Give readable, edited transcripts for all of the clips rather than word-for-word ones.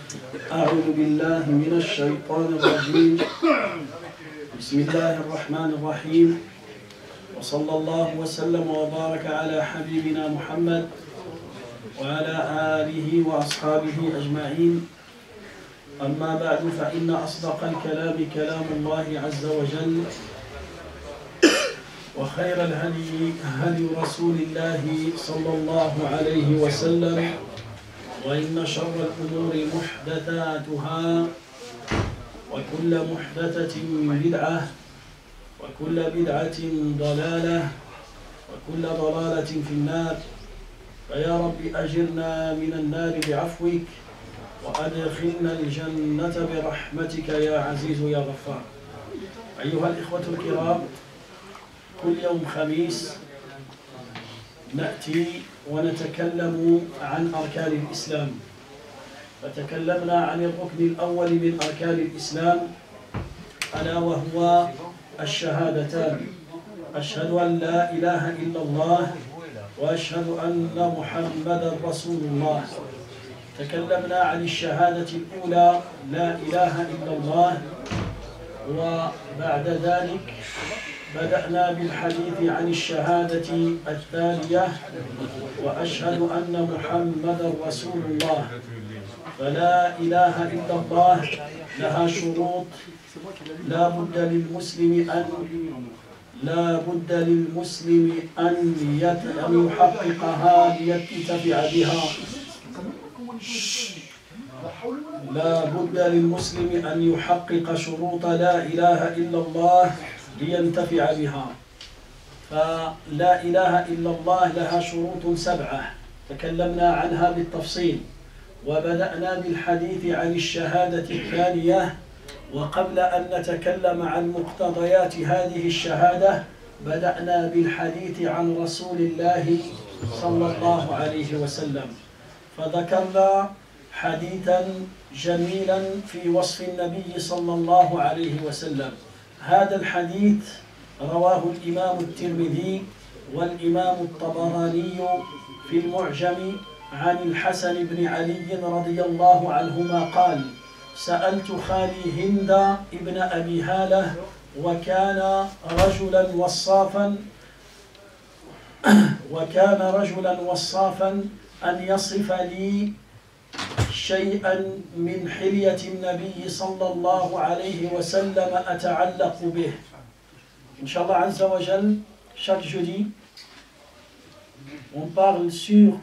أعوذ بالله من الشيطان الرجيم. بسم الله الرحمن الرحيم. وصلى الله وسلم وبارك على حبيبنا محمد وعلى آله وأصحابه أجمعين. أما بعد فإن أصدق الكلام كلام الله عز وجل، وخير الهدي هدي رسول الله صلى الله عليه وسلم، وإن شر الأمور محدثاتها، وكل محدثة بدعة، وكل بدعة ضلالة، وكل ضلالة في النار. فيا رب أجرنا من النار بعفوك، وأدخلنا الجنة برحمتك يا عزيز يا غفار. أيها الإخوة الكرام، كل يوم خميس نأتي ونتكلم عن أركان الإسلام. فتكلمنا عن الركن الأول من أركان الإسلام، ألا وهو الشهادتان: أشهد أن لا إله إلا الله وأشهد أن محمدا رسول الله. تكلمنا عن الشهادة الأولى لا إله إلا الله، وبعد ذلك بدأنا بالحديث عن الشهادة الثانية وأشهد أن محمدا رسول الله. فلا إله إلا الله لها شروط لا بد للمسلم أن يحققها لينتفع بها. لا بد للمسلم أن يحقق شروط لا إله إلا الله لينتفع بها. فلا إله إلا الله لها شروط 7 تكلمنا عنها بالتفصيل، وبدأنا بالحديث عن الشهادة الثانية. وقبل أن نتكلم عن مقتضيات هذه الشهادة بدأنا بالحديث عن رسول الله صلى الله عليه وسلم، فذكرنا حديثا جميلا في وصف النبي صلى الله عليه وسلم. هذا الحديث رواه الإمام الترمذي والإمام الطبراني في المعجم عن الحسن بن علي رضي الله عنهما قال: سألت خالي هند ابن أبي هالة وكان رجلا وصافا أن يصف لي شيئا من حلية النبي صلى الله عليه وسلم أتعلق به. Inch'Allah Azza wa Jal, chaque jeudi, on parle sur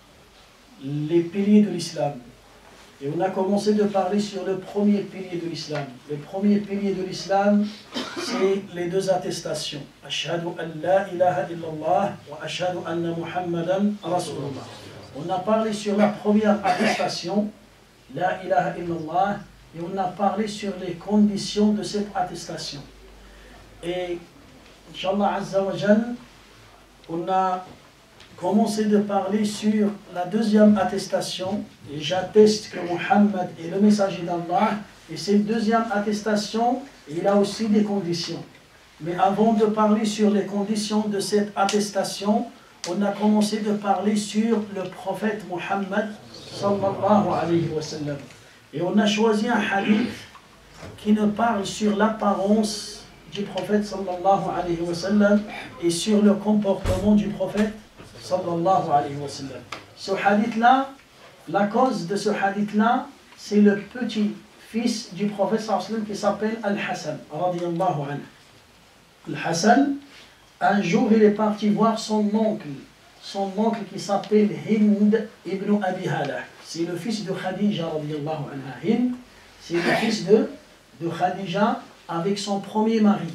les piliers de l'islam. Et on a commencé de parler sur le premier pilier de l'islam. Le premier pilier de l'islam, c'est les 2 attestations. Ashhadu an la ilaha illallah wa ashhadu anna Muhammadan Rasulullah. On a parlé sur la première attestation, la ilaha illallah, et on a parlé sur les conditions de cette attestation. Et Inch'Allah Azza wa Jal, on a commencé de parler sur la 2e attestation, et j'atteste que Muhammad est le messager d'Allah. Et cette 2e attestation, il a aussi des conditions. Mais avant de parler sur les conditions de cette attestation, on a commencé de parler sur le prophète Muhammad sallallahu alayhi wa sallam. Et on a choisi un hadith qui nous parle sur l'apparence du prophète sallallahu alayhi wa sallam et sur le comportement du prophète sallallahu alayhi wa sallam. Ce hadith-là, la cause de ce hadith-là, c'est le petit-fils du prophète sallallahu alayhi wa sallam qui s'appelle Al-Hassan radiyallahu anhu. Al-Hassan, un jour il est parti voir son oncle qui s'appelle Hind ibn Abi Hala. C'est le fils de Khadija radiyallahu anha. Hind, c'est le fils de Khadija avec son premier mari.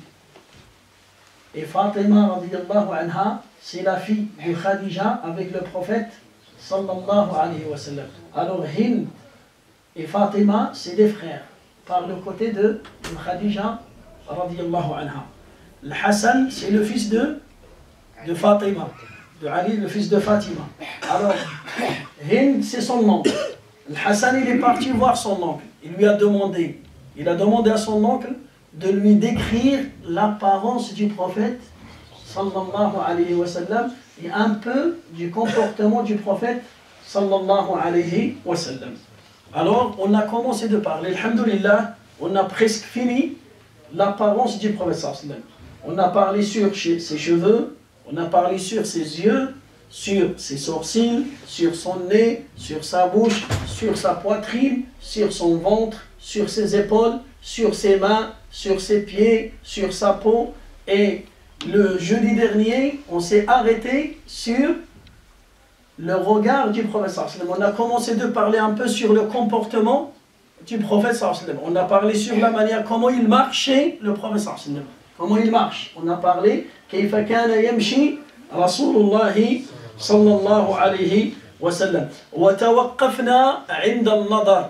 Et Fatima radiyallahu anha, c'est la fille de Khadija avec le prophète sallallahu alayhi wa sallam. Alors Hind et Fatima, c'est des frères par le côté de Khadija radiyallahu anha. Le Hassan, c'est le fils de Fatima, de Ali, le fils de Fatima. Alors Hind, c'est son oncle. Le Hassan, il est parti voir son oncle. Il a demandé à son oncle de lui décrire l'apparence du prophète sallallahu alayhi wa sallam et un peu du comportement du prophète sallallahu alayhi wa sallam. Alors, on a commencé de parler, alhamdoulilah, on a presque fini l'apparence du prophète sallallahu alayhi wa sallam. On a parlé sur ses cheveux, on a parlé sur ses yeux, sur ses sourcils, sur son nez, sur sa bouche, sur sa poitrine, sur son ventre, sur ses épaules, sur ses mains, sur ses pieds, sur sa peau. Et le jeudi dernier, on s'est arrêté sur le regard du prophète sallallahu alayhi wa sallam. On a commencé de parler un peu sur le comportement du prophète sallallahu alayhi wa sallam. On a parlé sur la manière comment il marchait, le prophète sallallahu alayhi wa sallam. Comment il marche. On a parlé كيف كان يمشي رسول الله صلى الله عليه وسلم. وتوقفنا عند النظر.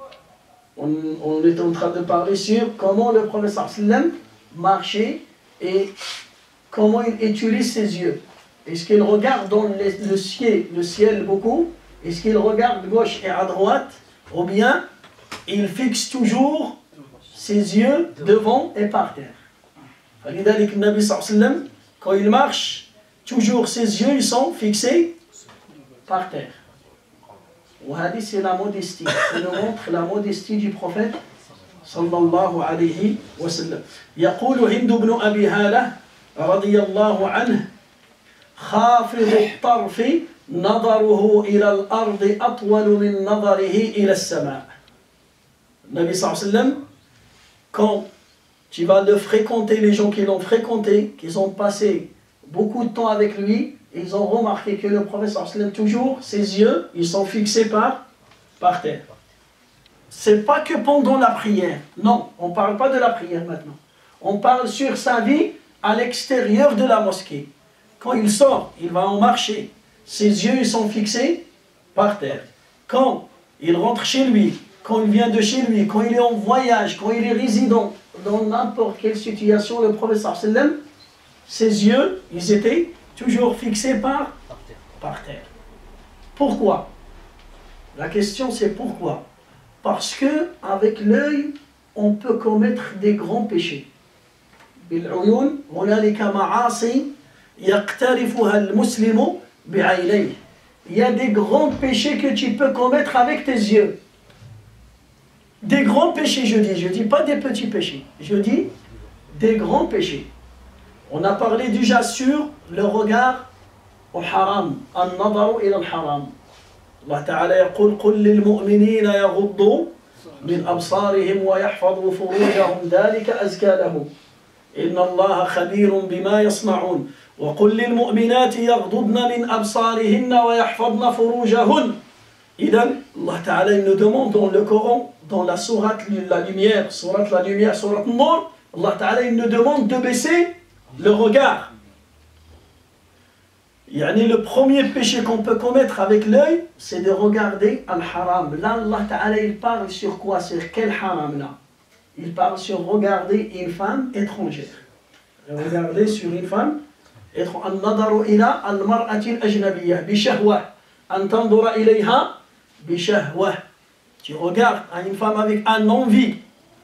On est en train de parler sur comment le prophète sallallahu alayhi wa sallam marchait et comment il utilise ses yeux. Est-ce qu'il regarde dans le ciel beaucoup? Est-ce qu'il regarde gauche et à droite? Ou bien il fixe toujours ses yeux devant et par terre? فلذلك النبي صلى الله عليه وسلم, quand il marche, toujours ses yeux ils sont fixés par terre. وهذه c'est la modestie. Ça nous montre la modestie du prophète صلى الله عليه وسلم. يقول هند بن أبي هالة رضي الله عنه: خافض الطرف نظره إلى الأرض أطول من نظره إلى السماء. Nabi sallallahu alayhi wa sallam, quand tu vas le fréquenter, les gens qui l'ont fréquenté, qui ont passé beaucoup de temps avec lui, ils ont remarqué que le prophète sallallahu alayhi wa sallam, toujours, ses yeux, ils sont fixés par terre. C'est pas que pendant la prière. Non, on ne parle pas de la prière maintenant. On parle sur sa vie à l'extérieur de la mosquée. Quand il sort, il va en marcher. Ses yeux ils sont fixés par terre. Quand il rentre chez lui, quand il vient de chez lui, quand il est en voyage, quand il est résident, dans n'importe quelle situation, le prophète sallallahu alayhi wa sallam, ses yeux, ils étaient toujours fixés par terre. Pourquoi? La question c'est pourquoi? Parce que avec l'œil, on peut commettre des grands péchés. بالعيون هنالك معاصي يقترفها المسلم بعينيه. Il y a des grands péchés que tu peux commettre avec tes yeux. Des grands péchés, je dis pas des petits péchés, je dis des grands péchés. On a parlé déjà sur le regard au haram, النظر إلى الحرام. الله تعالى يقول: قل للمؤمنين يغضوا من أبصارهم ويحفظوا فروجهم ذلك أزكى لهم إن الله خبير بما يصنعون وقل للمؤمنات يغضضن من أبصارهن ويحفظن فروجهن. إذن الله تعالى nous demande dans le Coran, dans la sourate la lumière, sourate An-Nur, Allah ta'ala il nous demande de baisser le regard. Yani le premier péché qu'on peut commettre avec l'œil, c'est de regarder al-haram. Là, Allah ta'ala il parle sur quoi? Sur quel haram là? Il parle sur regarder une femme étrangère. Regarder sur une femme étrangère. An-nadaru ila al-mar'ati al-ajnabiyyah bi shahwa. An tandura ilayha bi shahwa. Tu regardes à une femme avec un envie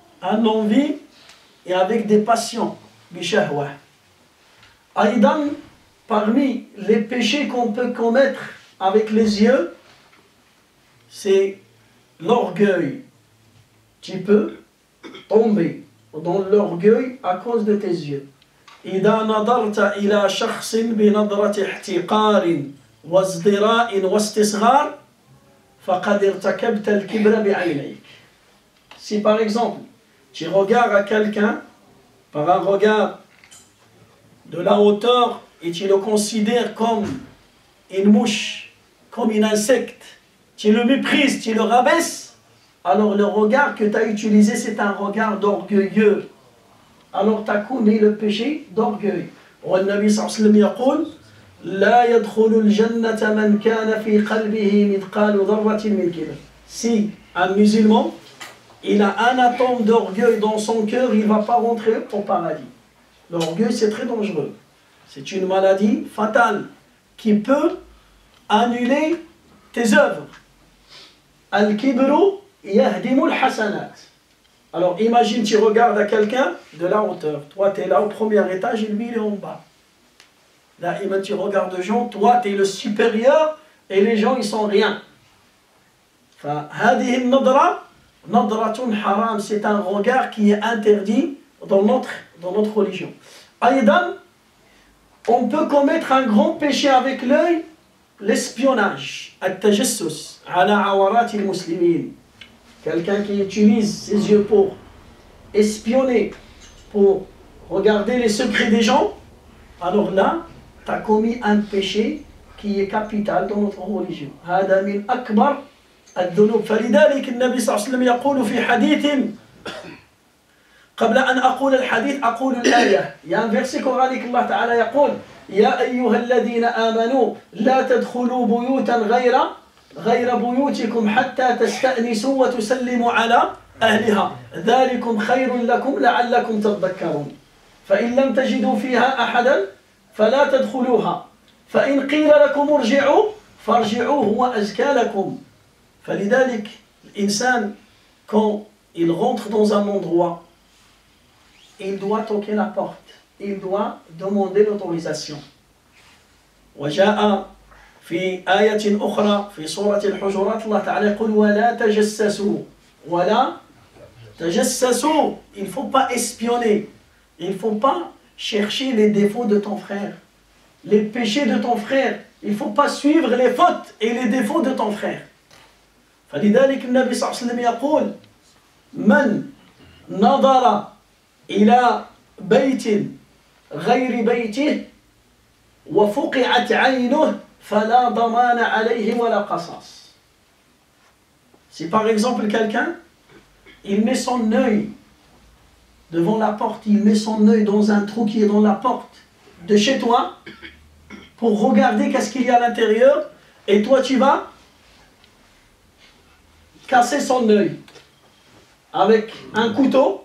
et avec des passions. Bi shahwa. Aïdan, parmi les péchés qu'on peut commettre avec les yeux, c'est l'orgueil. Tu peux tomber dans l'orgueil à cause de tes yeux. إذا نظرت إلى شخص بنظرة احتقار وازدراء واستصغار فقد ارتكبت الكبر بعينيك. Si par exemple, tu regardes à quelqu'un par un regard de la hauteur et tu le considères comme une mouche, comme un insecte, tu le méprises, tu le rabaisses, alors le regard que tu as utilisé, c'est un regard d'orgueilleux. Alors tu as commis le péché d'orgueil. والنبي صلى الله عليه وسلم يقول: لا يدخل الجنة من كان في قلبه مثقال ذرة من كبر. Si un musulman, il a un atome d'orgueil dans son cœur, il ne va pas rentrer au paradis. L'orgueil, c'est très dangereux. C'est une maladie fatale qui peut annuler tes œuvres. Al-kibru yahdimu al-hasanat. Alors imagine, tu regardes à quelqu'un de la hauteur. Toi, tu es là au premier étage et lui, il est en bas. Là, tu regardes les gens, toi, tu es le supérieur et les gens, ils sont rien. فهذه النظرة نظرة حرام, c'est un regard qui est interdit dans notre religion. أيضا, on peut commettre un grand péché avec l'œil, l'espionnage, التجسس على عورات المسلمين. Quelqu'un qui utilise ses yeux pour espionner, pour regarder les secrets des gens, alors là, tu as commis un péché qui est capital dans notre religion. هذا من أكبر الذنوب. فلذلك النبي صلى الله عليه وسلم يقول في حديث, قبل أن أقول الحديث أقول الآية. Il y a un verset coranique, Allah Ta'ala يقول يا أيها الذين آمنوا لا تدخلوا بيوتا غير بيوتكم حتى تستأنسوا وتسلموا على أهلها ذلكم خير لكم لعلكم تذكرون فإن لم تجدوا فيها أحدا فلا تدخلوها فإن قيل لكم ارجعوا فارجعوا هو أزكى لكم. فلذلك الإنسان quand il rentre dans un endroit, il doit toquer la porte, il doit demander l'autorisation. وجاء في آية أخرى في سورة الحجرات الله تعالى يقول ولا تجسسوا ولا تجسسوا. Il ne faut pas espionner, il ne faut pas chercher les défauts de ton frère, les péchés de ton frère. Il ne faut pas suivre les fautes et les défauts de ton frère. فلذلك النبي صلى الله عليه وسلم يقول من نظر إلى بيت غير بيته وفقعت عينه فلا ضمان عليه ولا قصاص. Si par exemple quelqu'un, il met son œil devant la porte, il met son œil dans un trou qui est dans la porte de chez toi pour regarder qu'est-ce qu'il y a à l'intérieur, et toi tu vas casser son œil avec un couteau,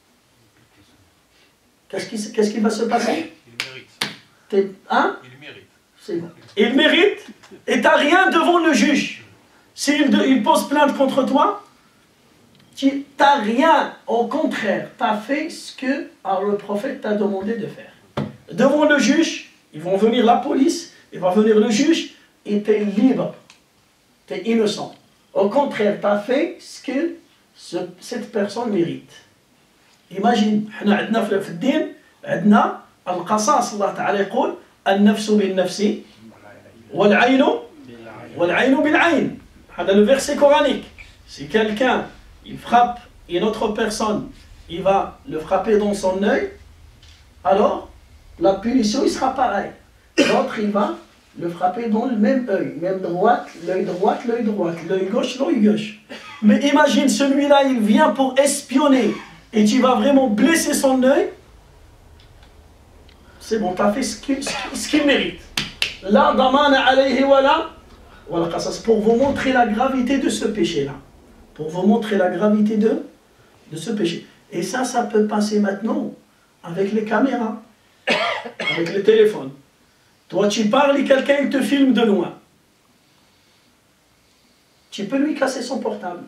qu'est-ce qui va se passer? Il mérite. Hein? Il mérite. C'est bon. Il mérite, et tu n'as rien devant le juge. S'il pose plainte contre toi, tu n'as rien. Au contraire, tu as fait ce que le prophète t'a demandé de faire. Devant le juge, ils vont venir la police, il va venir le juge, et tu es libre. Tu es innocent. Au contraire, tu as fait ce que cette personne mérite. Imagine, nous avons في الدين عندنا القصاص. الله تعالى يقول النفس بالنفس والعين بالعين. هذا le verset coranique. Si quelqu'un il frappe une autre personne, il va le frapper dans son œil, alors la punition il sera pareille. L'autre il va le frapper dans le même œil, même droite, l'œil gauche, l'œil gauche. Mais imagine, celui-là, il vient pour espionner, et tu vas vraiment blesser son œil, c'est bon, tu as fait ce qu'il mérite. La damana alayhi wala qasas, pour vous montrer la gravité de ce péché-là. Pour vous montrer la gravité de ce péché. Et ça peut passer maintenant avec les caméras, avec les téléphones. Toi, tu parles et quelqu'un il te filme de loin. Tu peux lui casser son portable.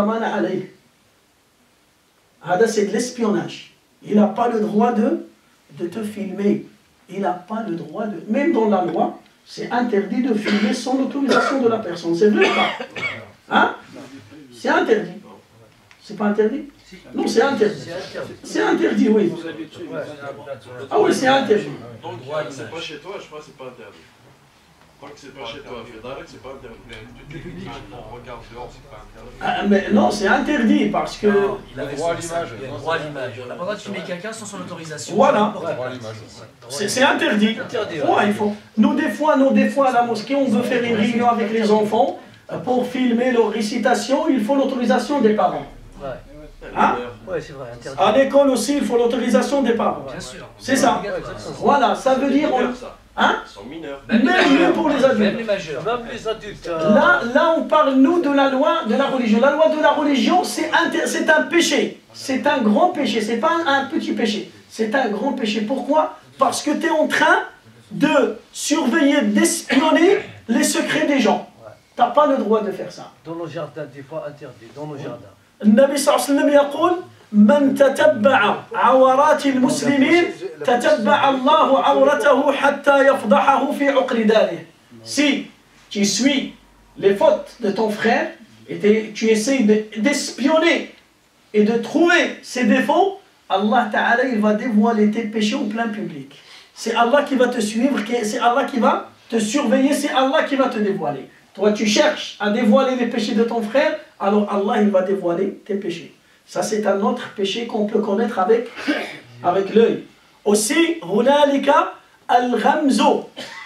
C'est de l'espionnage. Il n'a pas le droit de te filmer. Il n'a pas le droit de... Même dans la loi, c'est interdit de filmer sans l'autorisation de la personne. C'est vrai ou pas? Hein? C'est interdit. C'est pas interdit? Non, c'est interdit. C'est interdit, oui. Ah oui, c'est interdit. Donc, c'est pas chez toi, je crois que c'est pas interdit. Tant que c'est pas chez toi, c'est pas interdit. On regarde dehors, c'est pas interdit. Ah, mais non, c'est interdit parce que... Non, il a le droit à l'image. Il a le droit à l'image. On n'a pas le droit de filmer quelqu'un sans son autorisation. Voilà. C'est C'est interdit. Ouais, il faut. Nous, des fois, à la mosquée, on veut faire une réunion avec les enfants. Pour filmer leur récitation, il faut l'autorisation des parents. Hein? Ouais, c'est vrai, interdit. À l'école aussi, il faut l'autorisation des parents. Bien sûr. C'est ça. Voilà, ça veut dire... Hein? Ils sont mineurs. Même pour les adultes. Même les majeurs. Même les adultes. Là, on parle, nous, de la loi de la religion. La loi de la religion, c'est un péché. C'est un grand péché. C'est pas un petit péché. C'est un grand péché. Pourquoi? Parce que tu es en train de surveiller, d'espionner les secrets des gens. Tu n'as pas le droit de faire ça. Dans nos jardins, des fois interdit. Dans nos jardins. النبي صلى الله عليه وسلم يقول من تتبع عورات المسلمين تتبع الله عورته حتى يفضحه في عقر داره. Si tu suis les fautes de ton frère, et tu essayes d'espionner et de trouver ses défauts, Allah Ta'ala il va dévoiler tes péchés au plein public. C'est Allah qui va te suivre, c'est Allah qui va te surveiller, c'est Allah qui va te dévoiler. Toi tu cherches à dévoiler les péchés de ton frère, alors Allah il va dévoiler tes péchés. Ça c'est un autre péché qu'on peut connaître avec l'œil. Aussi, hunalika al-ghamzu.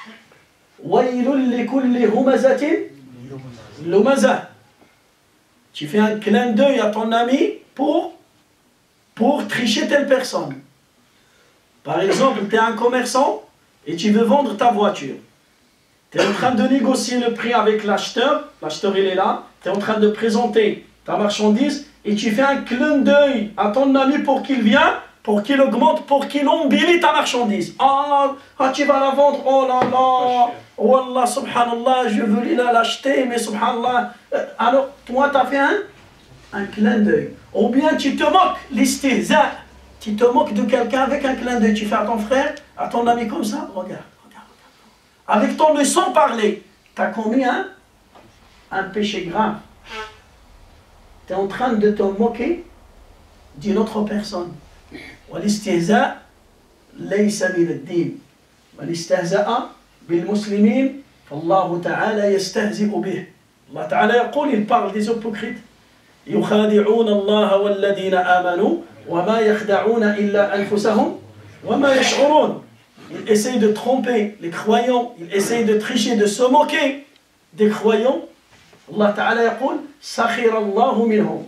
Waylun likulli humazatin lumaza. Tu fais un clin d'œil à ton ami pour tricher telle personne. Par exemple, tu es un commerçant et tu veux vendre ta voiture. Tu es en train de négocier le prix avec l'acheteur il est là, tu es en train de présenter ta marchandise et tu fais un clin d'œil à ton ami pour qu'il vienne, pour qu'il augmente, pour qu'il embellit ta marchandise. Ah, tu vas la vendre, oh là là, oh Allah, subhanallah, je voulais l'acheter, mais subhanallah. Alors, toi, tu as fait un clin d'œil. Ou bien tu te moques, l'istihza, tu te moques de quelqu'un avec un clin d'œil. Tu fais à ton frère, à ton ami comme ça, regarde. Avec ton œil sans parler, tu as commis un péché grave. Tu es en train de te moquer d'une autre personne. والاستهزاء ليس من الدين من استهزأ بالمسلمين فالله تعالى يستهزئ به. الله تعالى يقول, il parle des hypocrites. يخادعون الله والذين آمنوا وما يخدعون إلا أنفسهم وما يشعرون. Ils essayent de tromper les croyants, ils essayent de tricher, de se moquer des croyants. Allah Ta'ala يقول سخر الله منهم.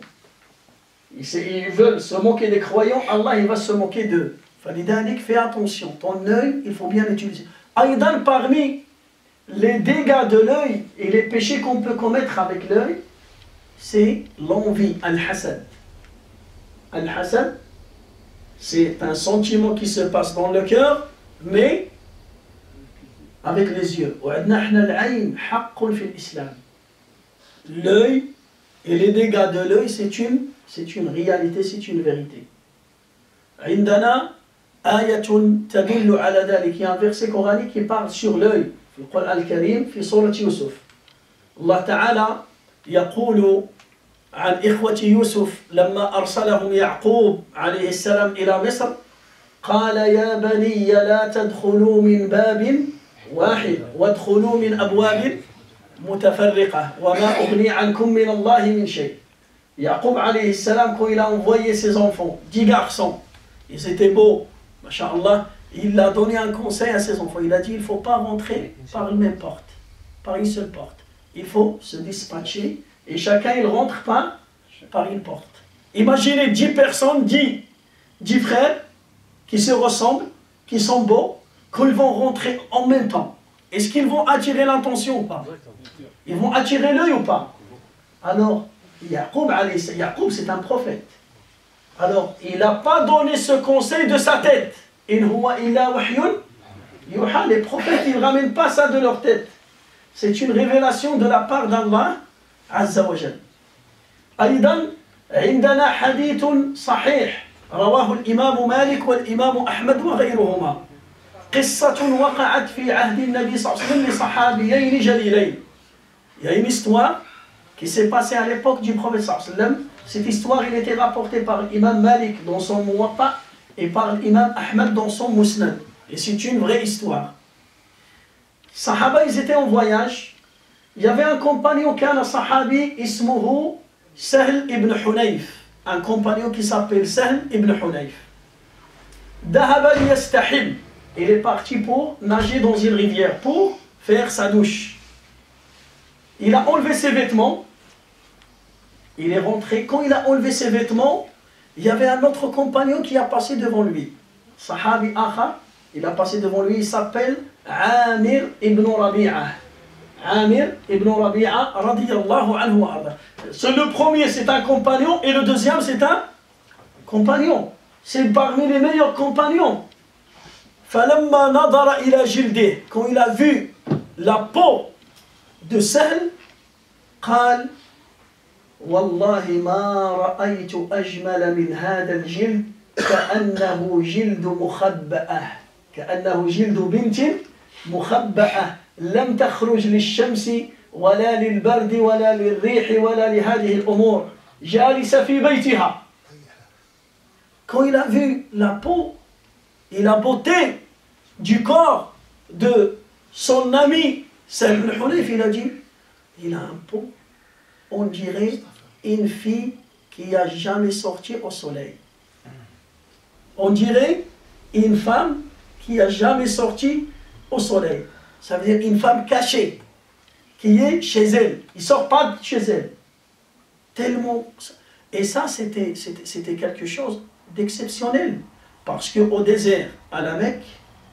Ils veulent se moquer des croyants, Allah il va se moquer d'eux. Fais attention, ton œil, il faut bien l'utiliser. Aïdan, parmi les dégâts de l'œil et les péchés qu'on peut commettre avec l'œil, c'est l'envie, al-hasad. Al-hasad, c'est un sentiment qui se passe dans le cœur, mais avec les yeux. L'œil et les dégâts de l'œil, c'est une réalité, c'est une vérité. عندنا آية تدل على ذلك. Il y a un verset coranique qui parle sur l'œil. في القرآن الكريم في سورة يوسف. الله تعالى يقول عن إخوة يوسف لما أرسلهم يعقوب عليه السلام إلى مصر قال يا بني لا تدخلوا من باب واحد وادخلوا من أبواب متفرقة وما أغني عنكم من الله من شيء. Yaqub alayhi salam, quand il a envoyé ses enfants, 10 garçons, ils étaient beaux, masha'Allah, il a donné un conseil à ses enfants. Il a dit, il ne faut pas rentrer par une même porte, par une seule porte. Il faut se dispatcher et chacun il rentre par une porte. Imaginez 10 personnes, 10 frères qui se ressemblent, qui sont beaux, qu'ils vont rentrer en même temps. Est-ce qu'ils vont attirer l'attention ou pas? Ils vont attirer l'œil ou pas? Alors, Yaqub c'est un prophète. Alors, il n'a pas donné ce conseil de sa tête. In huwa illa wahyun yuha. Les prophètes, ils ne ramènent pas ça de leur tête. C'est une révélation de la part d'Allah Azza wa Jal. أيضا عندنا حديث صحيح رواه الإمام مالك والإمام أحمد وغيرهما. قصة وقعت في عهد النبي صلى الله عليه وسلم لصحابيين جليلين. Il y a une histoire qui s'est passée à l'époque du prophète sallallahu alayhi wa sallam. Cette histoire, il était rapportée par l'imam Malik dans son Muwatta et par l'imam Ahmad dans son Musnad. Et c'est une vraie histoire. Sahaba, ils étaient en voyage. Il y avait un compagnon, kana sahabi, ismuhu Sahl ibn Hunayf. Un compagnon qui s'appelle Sahl ibn Hunayf. Dahaba liyastahim. Il est parti pour nager dans une rivière, pour faire sa douche. Il a enlevé ses vêtements, il est rentré. Quand il a enlevé ses vêtements, il y avait un autre compagnon qui a passé devant lui. Sahabi Akha, il a passé devant lui, il s'appelle Amir ibn Rabi'a. Amir ibn Rabi'a, radiyallahu anhu wa arda. Le premier, c'est un compagnon, et le deuxième, c'est un compagnon. C'est parmi les meilleurs compagnons. فَلَمَّا نَظَرَ إِلَى جِلْدِهِ. Quand il a vu la peau de Sahl, قال والله ما رأيت أجمل من هذا الجلد كأنه جلد مخبأة كأنه جلد بنت مخبأة لم تخرج للشمس ولا للبرد ولا للريح ولا لهذه الأمور جالسة في بيتها. Quand il a vu la peau et la beauté du corps de son ami Sahl ibn Hunayf, il a dit, il a un peau, on dirait une fille qui n'a jamais sorti au soleil. On dirait une femme qui n'a jamais sorti au soleil. Ça veut dire une femme cachée, qui est chez elle. Il ne sort pas de chez elle. Tellement. Et ça, c'était quelque chose d'exceptionnel. Parce qu'au désert, à la Mecque,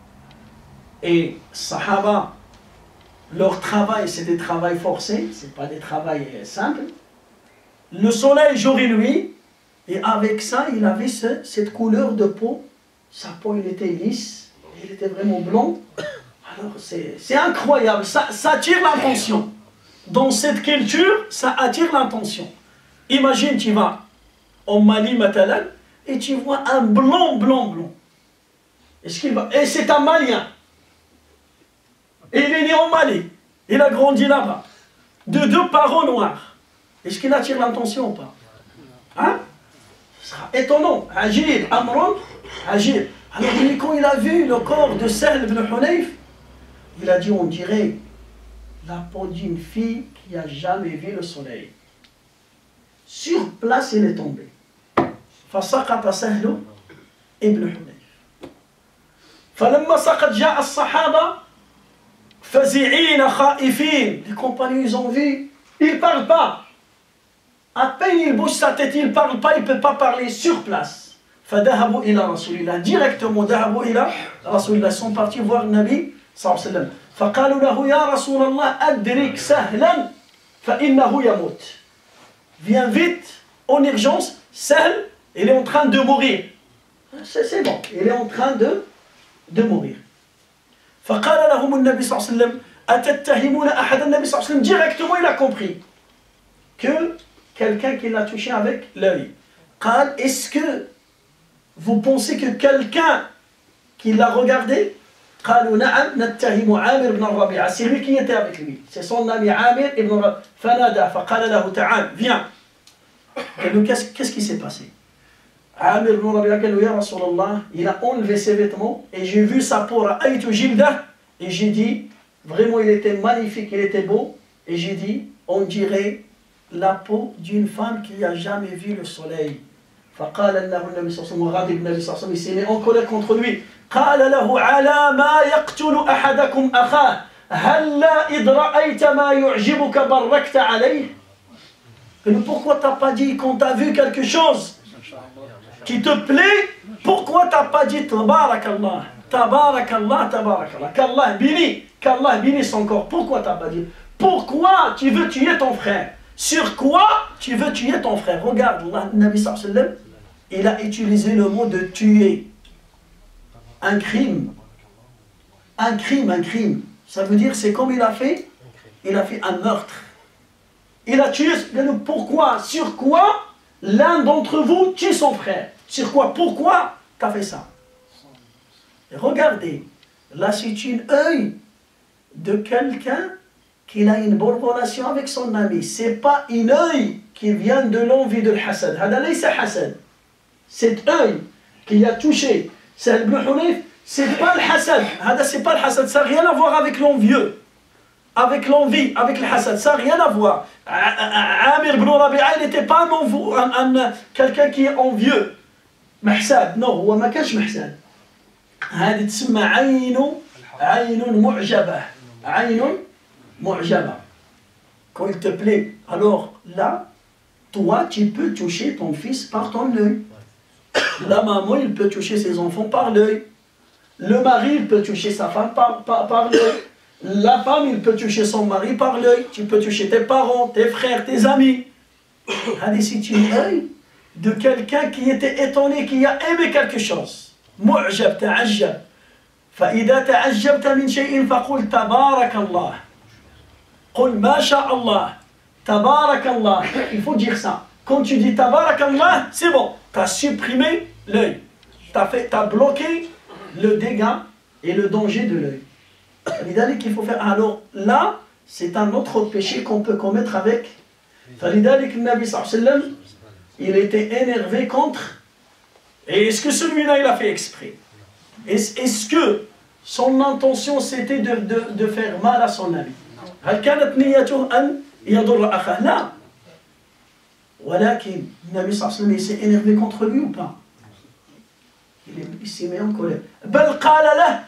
et Sahaba, leur travail, c'est des travails forcés, ce n'est pas des travails simples. Le soleil jour et nuit, et avec ça, il avait cette couleur de peau. Sa peau, il était lisse, il était vraiment blanc. Alors, c'est incroyable, ça attire l'attention. Dans cette culture, ça attire l'attention. Imagine, tu vas en Mali, Matalan, et tu vois un blanc. Est-ce qu'il va... Et c'est un Malien. Et il est né en Mali. Il a grandi là-bas. De 2 parents noirs. Est-ce qu'il attire l'attention ou pas? Hein? Ce sera étonnant. Agir, Amron, agir. Alors quand il a vu le corps de Sahl ibn Hunayf, il a dit, on dirait la peau d'une fille qui n'a jamais vu le soleil. Sur place, il est tombé. فسقط سهل ابن حنيف. فلما سقط جاء الصحابة فزعين خائفين. Les compagnons, ils ont vu, il ne parle pas. À peine il bouge sa tête, il ne parle pas, il ne peut pas parler sur place. فذهبوا إلى رسول الله. Directement, ذهبوا إلى رسول الله. Ils sont partis voir le Nabi صلى الله عليه وسلم. فقالوا له يا رسول الله أدرك سهلا فإنه يموت. Viens vite, en urgence, Sahl, il est en train de mourir. C'est bon, il est en train de mourir. فقال لهم النبي صلى الله عليه وسلم أتتهمون أحد. النبي صلى الله عليه وسلم directement il a compris que quelqu'un qui l'a touché avec l'œil. قال, est-ce que vous pensez que quelqu'un qui l'a regardé? قالوا نعم نتهم عامر بن الربيعة. C'est lui qui était avec lui. C'est son ami Amir ibn Rabi'a. فنادى فقال له تعال, viens. Qu'est-ce qui s'est passé? Amir ibn Rabi'a قال له يا رسول الله, il a enlevé ses vêtements et j'ai vu sa peau رأيت جلده, et j'ai dit, vraiment il était magnifique, il était beau, et j'ai dit, on dirait la peau d'une femme qui n'a jamais vu le soleil. فقال له النبي صلى الله عليه وسلم, وغضب النبي صلى الله عليه وسلم, il s'est mis en colère contre lui. قال له على ما يقتل أحدكم أخاه هلا إذ رأيت ما يعجبك بركت عليه. Mais pourquoi t'as pas dit quand t'as vu quelque chose qui te plaît, pourquoi t'as pas dit Tabarakallah, Tabarakallah, Tabarakallah, qu'Allah bénisse son corps? Pourquoi t'as pas dit? Pourquoi tu veux tuer ton frère? Sur quoi tu veux tuer ton frère? Regarde, le Nabi sallallahu alayhi wa sallam, il a utilisé le mot de tuer. Un crime. Un crime. Ça veut dire, c'est comme il a fait un meurtre. Il a tué. Pourquoi? Sur quoi l'un d'entre vous tue son frère? Sur quoi? Pourquoi tu as fait ça? Et regardez, là c'est une œil de quelqu'un qui a une bonne relation avec son ami. C'est pas une œil qui vient de l'envie de l'hasad. Cet œil qui a touché Sahl ibn Hunayf, c'est pas le hasad. C'est pas le hasad. Ça n'a rien à voir avec l'envieux. Avec l'envie, avec le hasad, ça n'a rien à voir. Amir ibn Rabi'a, il n'était pas quelqu'un qui est envieux. محساد, non, هو ما كانش محساد. هذه تسمى عين معجبة. Quand il te plaît, alors là, toi, tu peux toucher ton fils par ton œil. La maman, il peut toucher ses enfants par l'œil. Le mari, il peut toucher sa femme par l'œil. La femme, il peut toucher son mari par l'œil. Tu peux toucher tes parents, tes frères, tes amis. C'est une œil de quelqu'un qui était étonné, qui a aimé quelque chose. معجب, تعجب. فإذا تعجبت من شيء فقل تبارك الله. قل ما شاء الله. تبارك الله. Il faut dire ça. Quand tu dis تبارك الله, c'est bon. Tu as supprimé l'œil. Tu as bloqué le dégât et le danger de l'œil. Il faut faire. Alors là, c'est un autre péché qu'on peut commettre avec. فلذلك النبي صلى الله عليه وسلم, il était énervé contre. Et est-ce que celui-là il a fait exprès? Est-ce que son intention c'était de faire mal à son ami? هل كانت نيته أن يضر أخاه؟ لا. ولكن النبي صلى الله عليه وسلم, il s'est énervé contre lui ou pas? Il s'est mis en colère. بل قال له,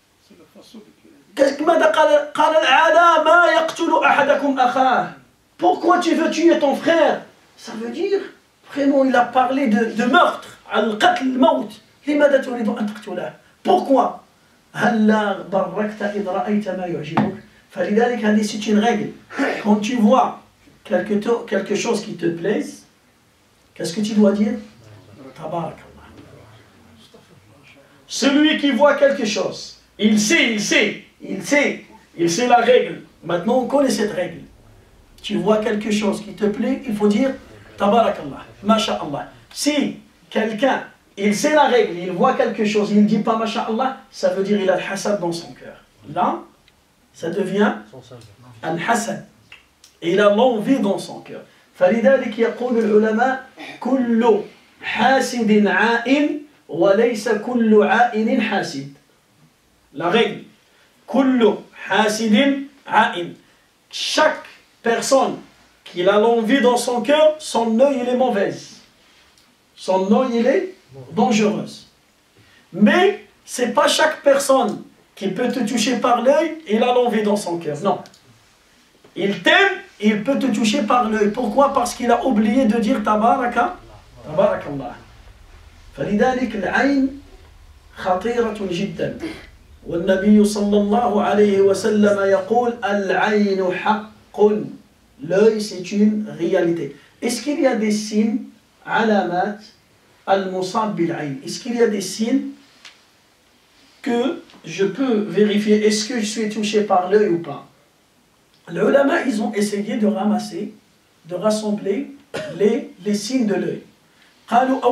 ماذا قال؟ قال العادة ما يقتل أحدكم أخاه. Pourquoi tu veux tuer ton frère? Ça veut dire, vraiment il a parlé de meurtre. القتل الموت. لماذا تريد أن تقتله؟ Pourquoi? هلا بركت إذ رأيت ما يعجبك. فلذلك هذه c'est une règle. Quand tu vois quelque chose qui te plaise, qu'est-ce que tu dois dire? Tabarak Allah. Celui qui voit quelque chose, il sait la règle. Maintenant on connaît cette règle. Tu vois quelque chose qui te plaît, il faut dire Tabarak Allah, Masha'Allah. Si quelqu'un, il sait la règle, il voit quelque chose, il ne dit pas Masha'Allah, ça veut dire il a le hasad dans son cœur. Là, ça devient al-hasad. Et il a l'envie dans son cœur. فلذلك يقول العلماء كل حاسد عائن وليس كل عائن حاسد. La règle, كل حاسد عائن. Chaque personne qui a l'envie dans son cœur, son œil il est mauvaise. Son œil il est dangereuse. Mais c'est pas chaque personne qui peut te toucher par l'œil, il a l'envie dans son cœur. Non. Il t'aime, il peut te toucher par l'œil. Pourquoi? Parce qu'il a oublié de dire Tabaraka, Tabarakallah. فلذلك العين خطيرة جدا. والنبي صلى الله عليه وسلم يقول العين حق. L'œil c'est une réalité. Est-ce qu'il y a des signes, alamat, al-musab bil-ayn? Est-ce qu'il y a des signes que je peux vérifier, est-ce que je suis touché par l'œil ou pas? Les ulama, ils ont essayé de ramasser, de rassembler les signes de l'œil. قالوا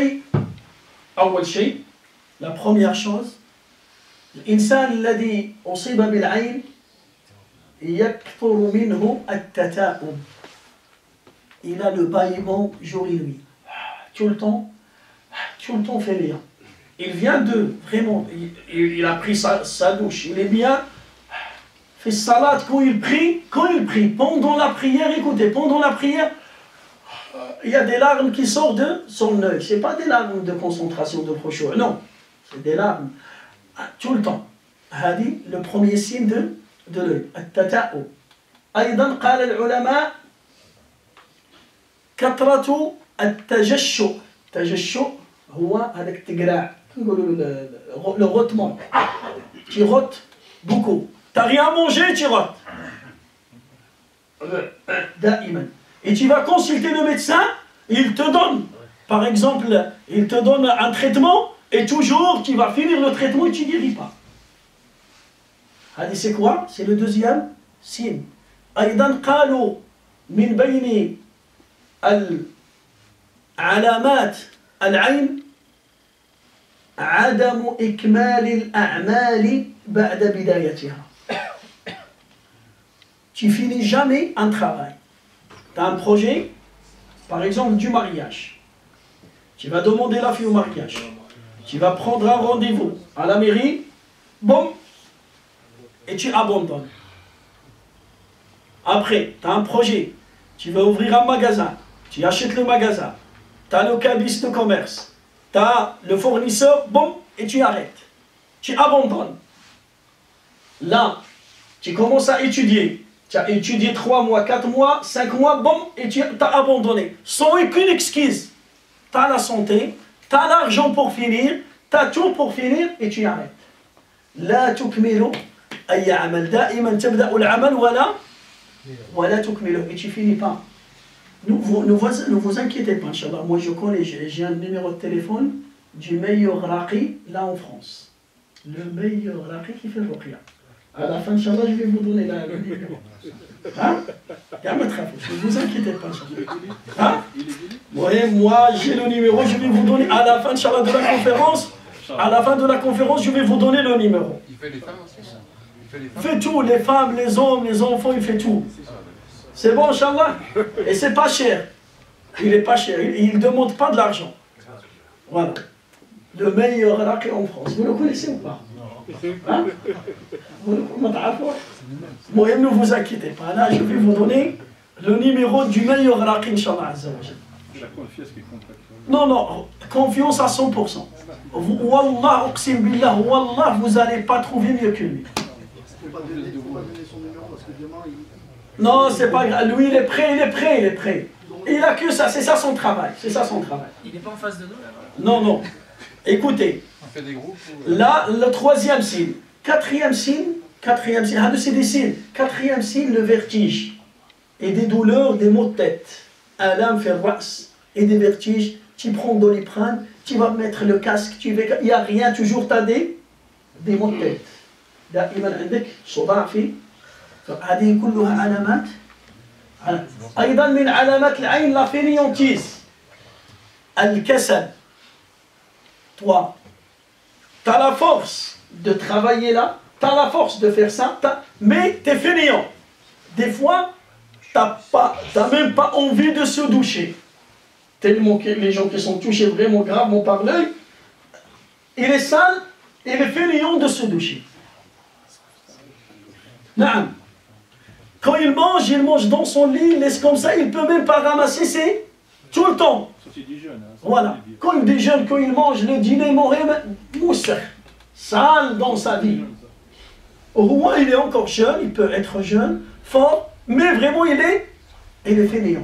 أول شيء, la première chose, الإنسان الذي أصيب بالعين يكثر منه التثاؤب. Il a le bâillement jour et nuit. Tout le temps fait rien. Il vient de, vraiment, il a pris sa douche, il est bien, fait salade quand il prie, pendant la prière, écoutez, pendant la prière, il y a des larmes qui sortent de son œil. Ce n'est pas des larmes de concentration, de khushu', non, c'est des larmes, tout le temps. Hadi, le premier signe de l'œil, التثاؤب. أيضا قال العلماء كثرة التجشؤ. التجشؤ هو هذاك تقرع. Le rotement. Tu rotes beaucoup. Tu n'as rien à manger, tu rotes. Et tu vas consulter le médecin, il te donne, par exemple, il te donne un traitement, et toujours tu vas finir le traitement et tu ne guéris pas. C'est quoi? C'est le deuxième signe. أيضا قالوا من بين العلامات العين عدم إكمال الأعمال بعد بدايتها. Tu finis jamais un travail. Tu as un projet, par exemple du mariage. Tu vas demander la fille au mariage. Tu vas prendre un rendez-vous à la mairie, boum, et tu abandonnes. Après, tu as un projet. Tu vas ouvrir un magasin. Tu achètes le magasin. Tu as le cabis de commerce. Tu as le fournisseur, bon, et tu arrêtes. Tu abandonnes. Là, tu commences à étudier. Tu as étudié 3 mois, 4 mois, 5 mois, bon, et tu as abandonné. Sans aucune excuse. Tu as la santé, tu as l'argent pour finir, tu as tout pour finir, et tu arrêtes. لا تكملوا أي عمل. دائما تبدأ العمل ولا تكملوا. Et tu finis pas. Ne vous inquiétez pas, Inch'Allah. Moi je connais, j'ai un numéro de téléphone du meilleur raqi là en France. Le meilleur raqi qui fait ruqya. À la fin, Inch'Allah, je vais vous donner le numéro. Hein? Ne vous inquiétez pas, Inch'Allah. Hein? Ouais, moi j'ai le numéro, je vais vous donner à la fin, Inch'Allah, de la conférence. À la fin de la conférence, je vais vous donner le numéro. Il fait les femmes aussi, ça? Il fait tout, les femmes, les hommes, les enfants, il fait tout. C'est bon, Inch'Allah? Et c'est pas cher. Il est pas cher, il ne demande pas de l'argent. Voilà. Le meilleur raqi en France. Vous le connaissez ou pas? Hein? Moi, ne vous inquiétez pas. Là, je vais vous donner le numéro du meilleur raqi, Inch'Allah. La confiance qui compte. Non, non, confiance à 100%. Wallah, uqsim billah, wallah, vous n'allez pas trouver mieux que lui. Non, c'est pas grave. Lui, il est prêt, il est prêt, il est prêt. Il a que ça, c'est ça son travail. C'est ça son travail. Il n'est pas en face de nous là? Non, non. Écoutez. On fait des groupes Là, le troisième signe. Quatrième signe. Ah, c'est des signes. Quatrième signe, le vertige. Et des douleurs, des maux de tête. Un lame fait ras. Et des vertiges. Tu prends Doliprane, tu vas mettre le casque, il n'y a rien, toujours tu as des maux de tête. دائما عندك صداع في هذه كلها علامات. أيضا من علامات العين la fainéantise. الكسل. Toi, tu as la force de travailler là, tu as la force de faire ça, mais tu es fainéant. Des fois, tu n'as même pas envie de se doucher. Tellement que les gens qui sont touchés vraiment gravement par l'œil, il est sale, il est fainéant de se doucher. Naam. Quand il mange dans son lit, il laisse comme ça, il ne peut même pas ramasser ses... tout le temps. Voilà. Quand il déjeune, quand il mange le dîner, moussa, sale dans sa vie. Au moins, il est encore jeune, il peut être jeune, fort, mais vraiment, il est fainéant.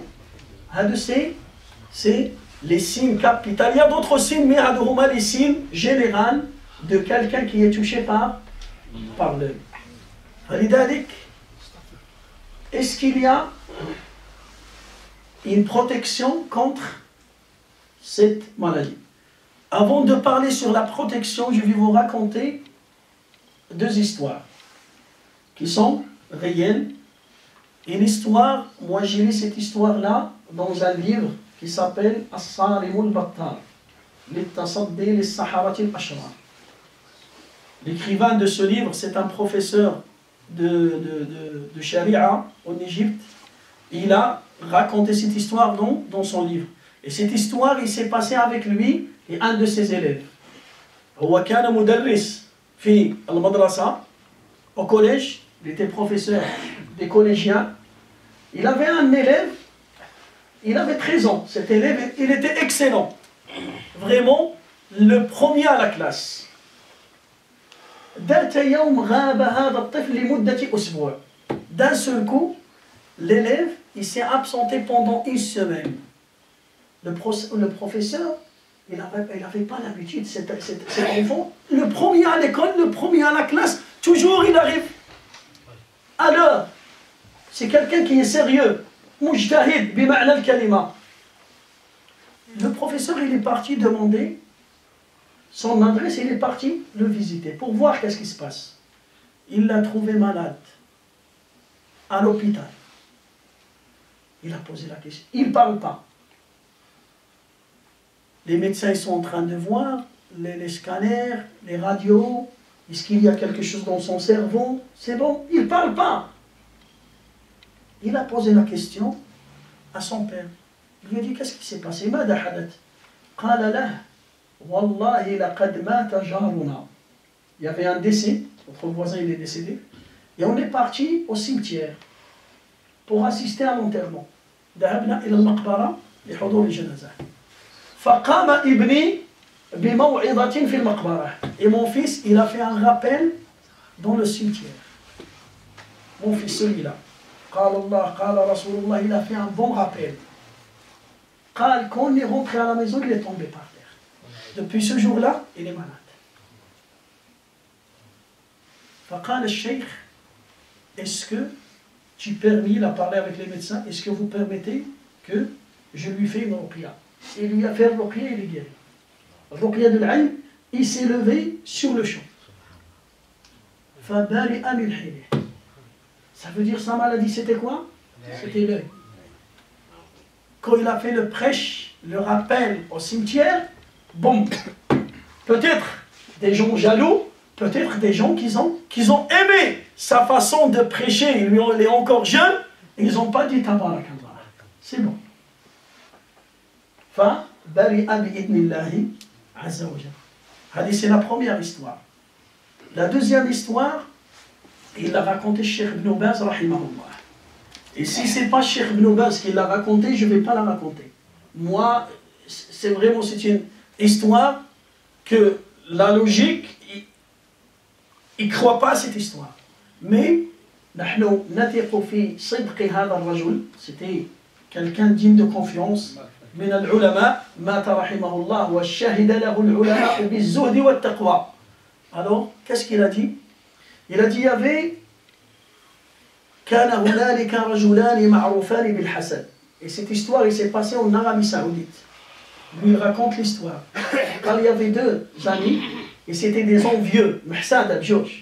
C'est les signes capitaux. Il y a d'autres signes, mais les signes généraux de quelqu'un qui est touché par l'œil. Est-ce qu'il y a une protection contre cette maladie? Avant de parler sur la protection, je vais vous raconter deux histoires qui sont réelles. Une histoire, moi j'ai lu cette histoire-là dans un livre qui s'appelle As-Sarim al-Battar, Littasaddi lis-Saharati al-Ashrar. L'écrivain de ce livre, c'est un professeur de Sharia en Égypte. Il a raconté cette histoire dans son livre. Et cette histoire, il s'est passé avec lui et un de ses élèves. هو كان مدرس في المدرسة au collège, il était professeur des collégiens. Il avait un élève. Il avait 13 ans, cet élève, il était excellent. Vraiment, le premier à la classe. D'un seul coup, l'élève, il s'est absenté pendant une semaine. Le professeur, il n'avait pas l'habitude, cet enfant, le premier à l'école, le premier à la classe, toujours il arrive. Alors, c'est quelqu'un qui est sérieux. Mujtahid, bima'na al-kalima. Le professeur, il est parti demander son adresse, il est parti le visiter pour voir qu'est-ce qui se passe. Il l'a trouvé malade à l'hôpital. Il a posé la question. Il ne parle pas. Les médecins ils sont en train de voir les scanners, les radios. Est-ce qu'il y a quelque chose dans son cerveau? C'est bon, il ne parle pas. Il a posé la question à son père. Il lui a dit, qu'est-ce qui s'est passé? ماذا حدث؟ قال له والله لقد مات جارنا. Il y avait un décès, votre voisin il est décédé, et on est parti au cimetière pour assister à l'enterrement. ذهبنا إلى المقبرة لحضور الجنازة. فقام ابني بموعظة في المقبرة. Et mon fils, il a fait un rappel dans le cimetière. Mon fils, celui-là. قال الله قال رسول الله, il a fait un bon rappel. Quand on est rentré à la maison, il est tombé par terre. Depuis ce jour-là, il est malade. فقال الشيخ, est-ce que tu permets, il a parlé avec les médecins, est-ce que vous permettez que je lui fais une ruqya? Il lui a fait une ruqya, il est guéri. Ruqya de l'aïn, il s'est levé sur le champ. فبرئ من حينه. Ça veut dire sa maladie, c'était quoi? C'était l'œil. Quand il a fait le prêche, le rappel au cimetière, bon, peut-être des gens jaloux, peut-être des gens qui ont aimé sa façon de prêcher, il est encore jeune, ils n'ont pas dit tabarakallah. C'est bon. فبرئ بإذن الله عز وجل. C'est la première histoire. La deuxième histoire, il l'a raconté Cheikh Ibn Baz rahimahullah. Et si ce n'est pas Cheikh Ibn Baz qui l'a raconté, je ne vais pas la raconter. Moi, c'est une histoire que la logique, il ne croit pas à cette histoire. Mais, c'était quelqu'un digne de confiance. من العلماء مات رحمه الله والشهد له العلماء بالزهد والتقوى. Alors, qu'est-ce qu'il a dit? Il a dit, il y avait كان هنالك رجلان معروفان بالحسد. Et cette histoire, il s'est passé en Arabie Saoudite. Lui, il raconte l'histoire. Quand il y avait deux amis, et c'était des envieux, محساد بجوج.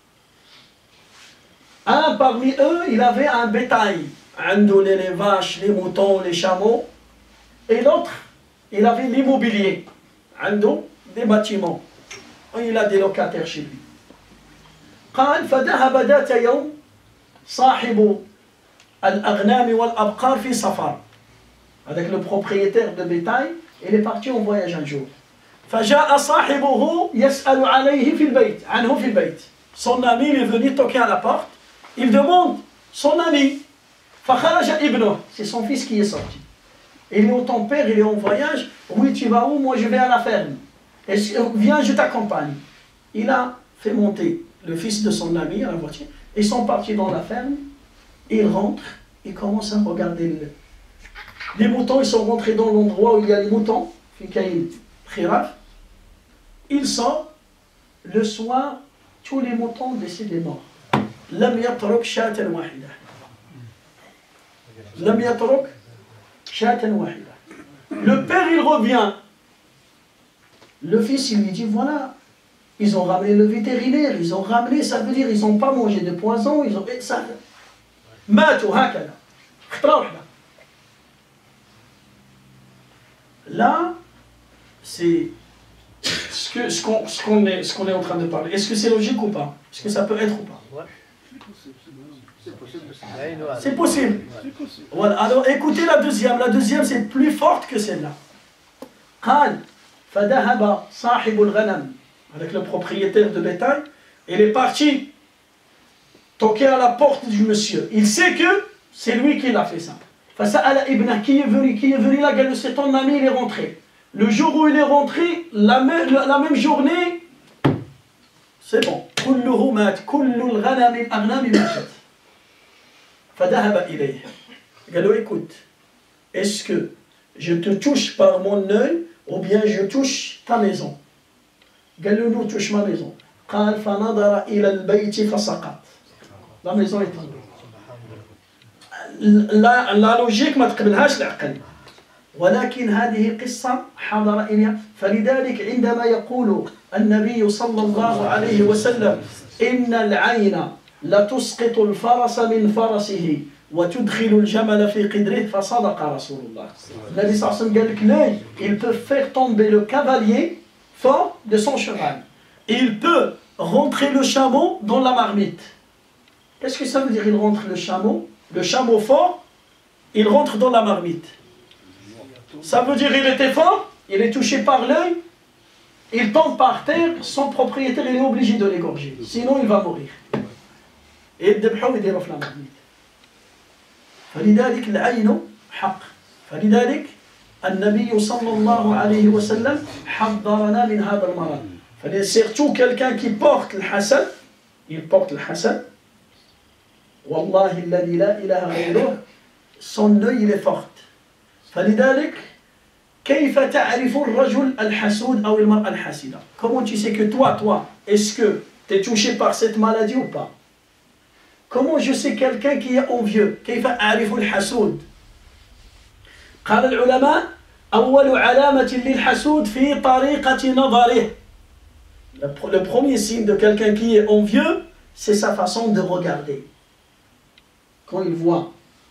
Un parmi eux, il avait un bétail. عنده les vaches, les moutons, les chameaux. Et l'autre, il avait l'immobilier. عنده des bâtiments. Il a des locataires chez lui. قال فذهب ذات يوم صاحب الأغنام والأبقار في سفر. Avec le propriétaire de bétail, il est parti en voyage un jour. فجاء صاحبه يسأل عليه في البيت عنه في البيت. Son ami il est venu toquer à la porte. Il demande son ami. فخرج ابنه. C'est son fils qui est sorti. Il dit, oh, ton père, il est en voyage. Oui, tu vas où? Moi, je vais à la ferme. Viens, je t'accompagne. Il a fait monter le fils de son ami à la voiture. Ils sont partis dans la ferme. Il rentre. Il commence à regarder les moutons. Ils sont rentrés dans l'endroit où il y a les moutons. Il sort. Le soir, tous les moutons décident morts. لم يترك شاة واحدة. لم يترك Le père, il revient. Le fils, il lui dit, voilà, ils ont ramené le vétérinaire, ils ont ramené, ça veut dire, ils n'ont pas mangé de poison, ils ont... ça. Là, c'est ce qu'on est en train de parler. Est-ce que c'est logique ou pas? Est-ce que ça peut être ou pas? C'est possible. Voilà. Alors écoutez la deuxième. La deuxième c'est plus forte que celle-là. قال فذهب صاحب الغنم avec le propriétaire de bétail. Il est parti toquer à la porte du monsieur. Il sait que c'est lui qui l'a fait ça. فسأل ابنه qui est venu là, c'est ton ami, il est rentré. Le jour où il est rentré, la même journée, c'est bon. كله مات كل الغنم الأغنام ماتت. فذهب إليه. قال له écoute, est-ce que je te touche par mon œil ou bien je touche ta maison? قال له non, touche ma maison. قال فنظر إلى البيت فسقط. La maison est tombée. La logique ما تقبلهاش العقل. ولكن هذه قصة حضر إليها. فلذلك عندما يقول النبي صلى الله عليه وسلم إن العين لتسقط الفرس من فرسه وتدخل الجمل في قدره فصدق رسول الله. النبي صلى الله عليه وسلم قال لك l'œil, il peut faire tomber le cavalier fort de son cheval. Et il peut rentrer le chameau dans la marmite. Qu'est-ce que ça veut dire? Il rentre le chameau fort, il rentre dans la marmite. Ça veut dire il était fort, il est touché par l'œil, il tombe par terre, son propriétaire il est obligé de l'égorger, sinon il va mourir. Et يذبحوا يديروا في المرميت. فلذلك العين حق. فلذلك النبي صلى الله عليه وسلم حذرنا من هذا المرض. Surtout quelqu'un qui porte le hasad, il porte le hasad. والله الذي لا إله غيره, son œil il est fort. فلذلك كيف تعرف الرجل الحسود أو المرأة الحاسدة? Comment tu sais que toi, est-ce que tu es touché par cette maladie ou pas? Comment je sais quelqu'un qui est envieux? كيف أعرف الحسود؟ قال العلماء أول علامة للحسود في طريقة نظره. Le premier signe de quelqu'un qui est envieux, c'est sa façon de regarder. Quand il voit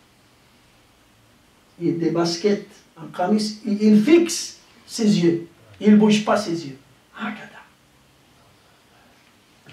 des baskets, un camis, il fixe ses yeux. Il ne bouge pas ses yeux.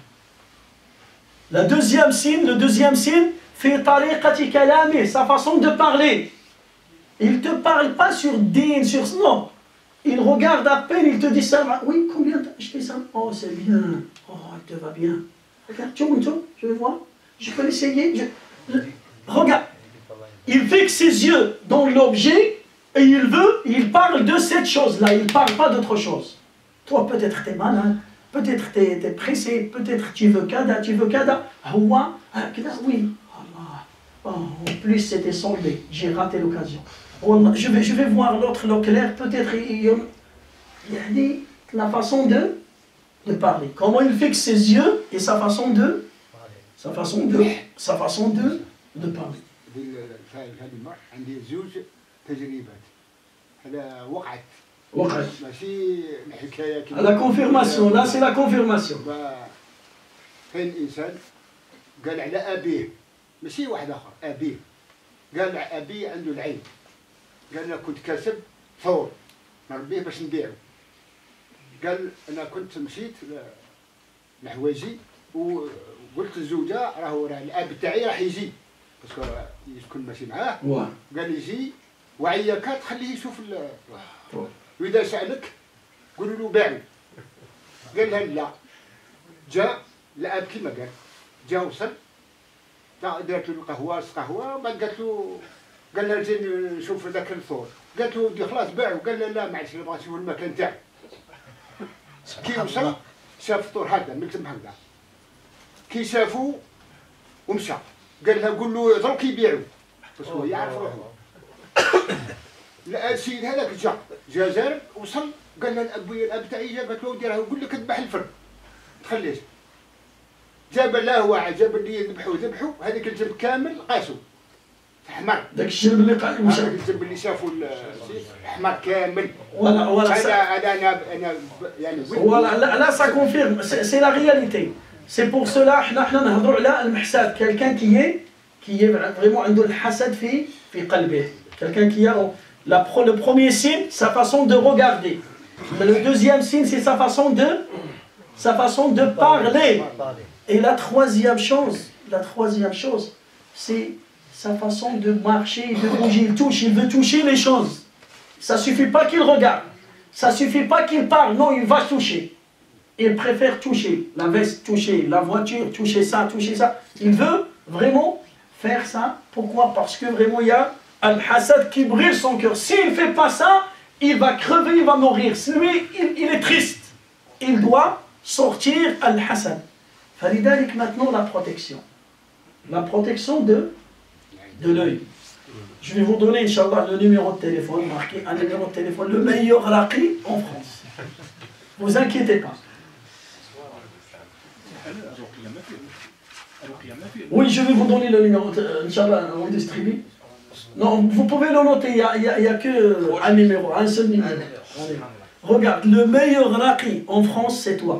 Le deuxième signe, fi tariqati kalami, sa façon de parler. Il ne te parle pas sur din, sur... Non. Il regarde à peine, il te dit ça va. Oui, combien t'as acheté ça? Oh, c'est bien. Oh, il te va bien. Regarde, tourne, je vais voir. Je peux l'essayer. Regarde. Il fixe ses yeux dans l'objet et il parle de cette chose-là. Il ne parle pas d'autre chose. Toi, peut-être t'es malade, peut-être t'es pressé, peut-être tu veux kada, oui. Allah. Oh, en plus, c'était soldé. J'ai raté l'occasion. Je vais voir l'autre Leclerc, peut-être il a dit la façon de parler. Comment il fixe ses yeux et sa façon de parler. الكلمة عندي زوج تجربات هذا وقعت ماشي الحكاية La confirmation, là c'est la confirmation. كاين إنسان قال على أبيه ماشي واحد آخر أبيه قال أبيه عنده العين قال أنا كنت كاسب ثور نربيه باش نبيعه قال أنا كنت مشيت لحوايجي وقلت للزوجة راهو الأب تاعي راح يجي باسكو يكون ماشي معاه قال يجي وعياك تخليه يشوف واذا سالك قولوا له باعوا قال لها لا جاء الاب كيما قال جا وصل دارت له القهوه قهوه بعد قالت له قال لها زين نشوف ذاك الثور قالت له ودي خلاص باعوا قال لها لا معليش نبغى نشوف المكان تاعي كي وصل شاف الثور هكذا ملتم هكذا كي شافوه ومشى قال لها قول له دروك يبيعوا بس هو يعرف روحه السيد هذاك جا زارب وصل قال لها الاب تاعي جا قالت له ودي راه يقول لك اذبح الفرد تخليش جاب له واحد جاب اللي ذبحوا هذيك الجنب كامل قاسوا احمر داك الجنب اللي قال مشى الجنب اللي شافوا احمر كامل ولا هذا انا يعني voilà là ça confirme c'est la réalité. C'est pour cela احنا نهضروا على المحساد quelqu'un qui est vraiment عنده الحسد في قلبه. Quelqu'un qui a le premier signe, sa façon de regarder. Le deuxième signe, c'est sa façon de parler. Et la troisième chose, c'est sa façon de marcher, de bouger. Il veut toucher les choses. Ça suffit pas qu'il regarde. Ça suffit pas qu'il parle. Non, il va toucher. Il préfère toucher la veste, toucher la voiture, toucher ça. Il veut vraiment faire ça. Pourquoi? Parce que vraiment il y a Al-Hassad qui brûle son cœur. S'il ne fait pas ça, il va crever, il va mourir. Lui, il est triste. Il doit sortir Al-Hassad. Falidalik maintenant la protection. La protection de l'œil. Je vais vous donner, Inch'Allah, le numéro de téléphone, marqué un numéro de téléphone, le meilleur raqi en France. Ne vous inquiétez pas. Oui, je vais vous donner le numéro, Inch'Allah, on distribue. Non, vous pouvez le noter, il n'y a que un numéro, un seul numéro. Regarde, le meilleur raqi en France, c'est toi.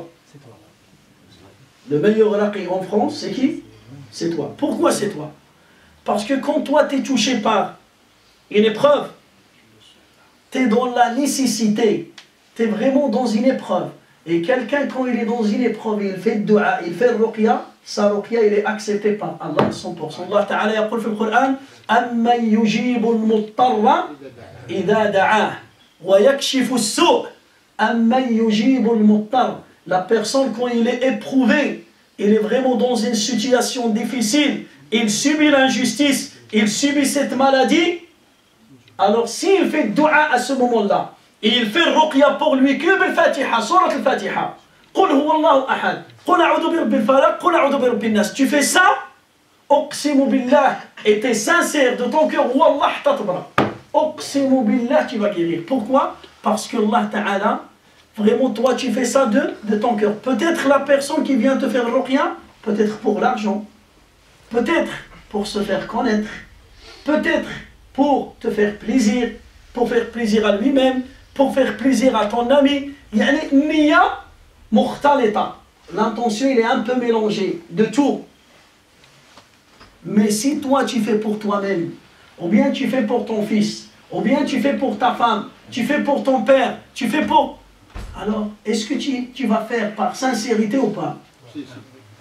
Le meilleur raqi en France, c'est qui? C'est toi. Pourquoi c'est toi? Parce que quand toi, tu es touché par une épreuve, tu es dans la nécessité, tu es vraiment dans une épreuve. Et quelqu'un, quand il est dans une épreuve, il fait le dua, il fait le ruqya, sa ruqya, il est accepté par Allah 100%. Allah Ta'ala yaqul في القرآن أَمَّنْ يُجِيبُ الْمُضْطَرَّ إِذَا دَعَاهُ وَيَكْشِفُ السُّوءَ أَمَّنْ يُجِيبُ الْمُضْطَرَّ. La personne, quand il est éprouvé, il est vraiment dans une situation difficile, il subit l'injustice, il subit cette maladie, alors s'il fait dua à ce moment-là, et il fait ruqya pour lui que بالفاتحة, surat al-Fatiha, قل هو الله أحد, قل أعوذ برب الفلق, قل أعوذ برب الناس. Tu fais ça, أقسم بالله, et tu es sincère de ton cœur, Wallah tatbra. أقسم بالله, tu vas guérir. Pourquoi? Parce que Allah Ta'ala, vraiment toi tu fais ça de ton cœur. Peut-être la personne qui vient te faire ruqya, peut-être pour l'argent, peut-être pour se faire connaître, peut-être pour te faire plaisir, pour faire plaisir à lui-même, pour faire plaisir à ton ami. Yani niya mukhtalita. L'intention il est un peu mélangée de tout. Mais si toi tu fais pour toi-même, ou bien tu fais pour ton fils, ou bien tu fais pour ta femme, tu fais pour ton père, tu fais pour... Alors, est-ce que tu vas faire par sincérité ou pas?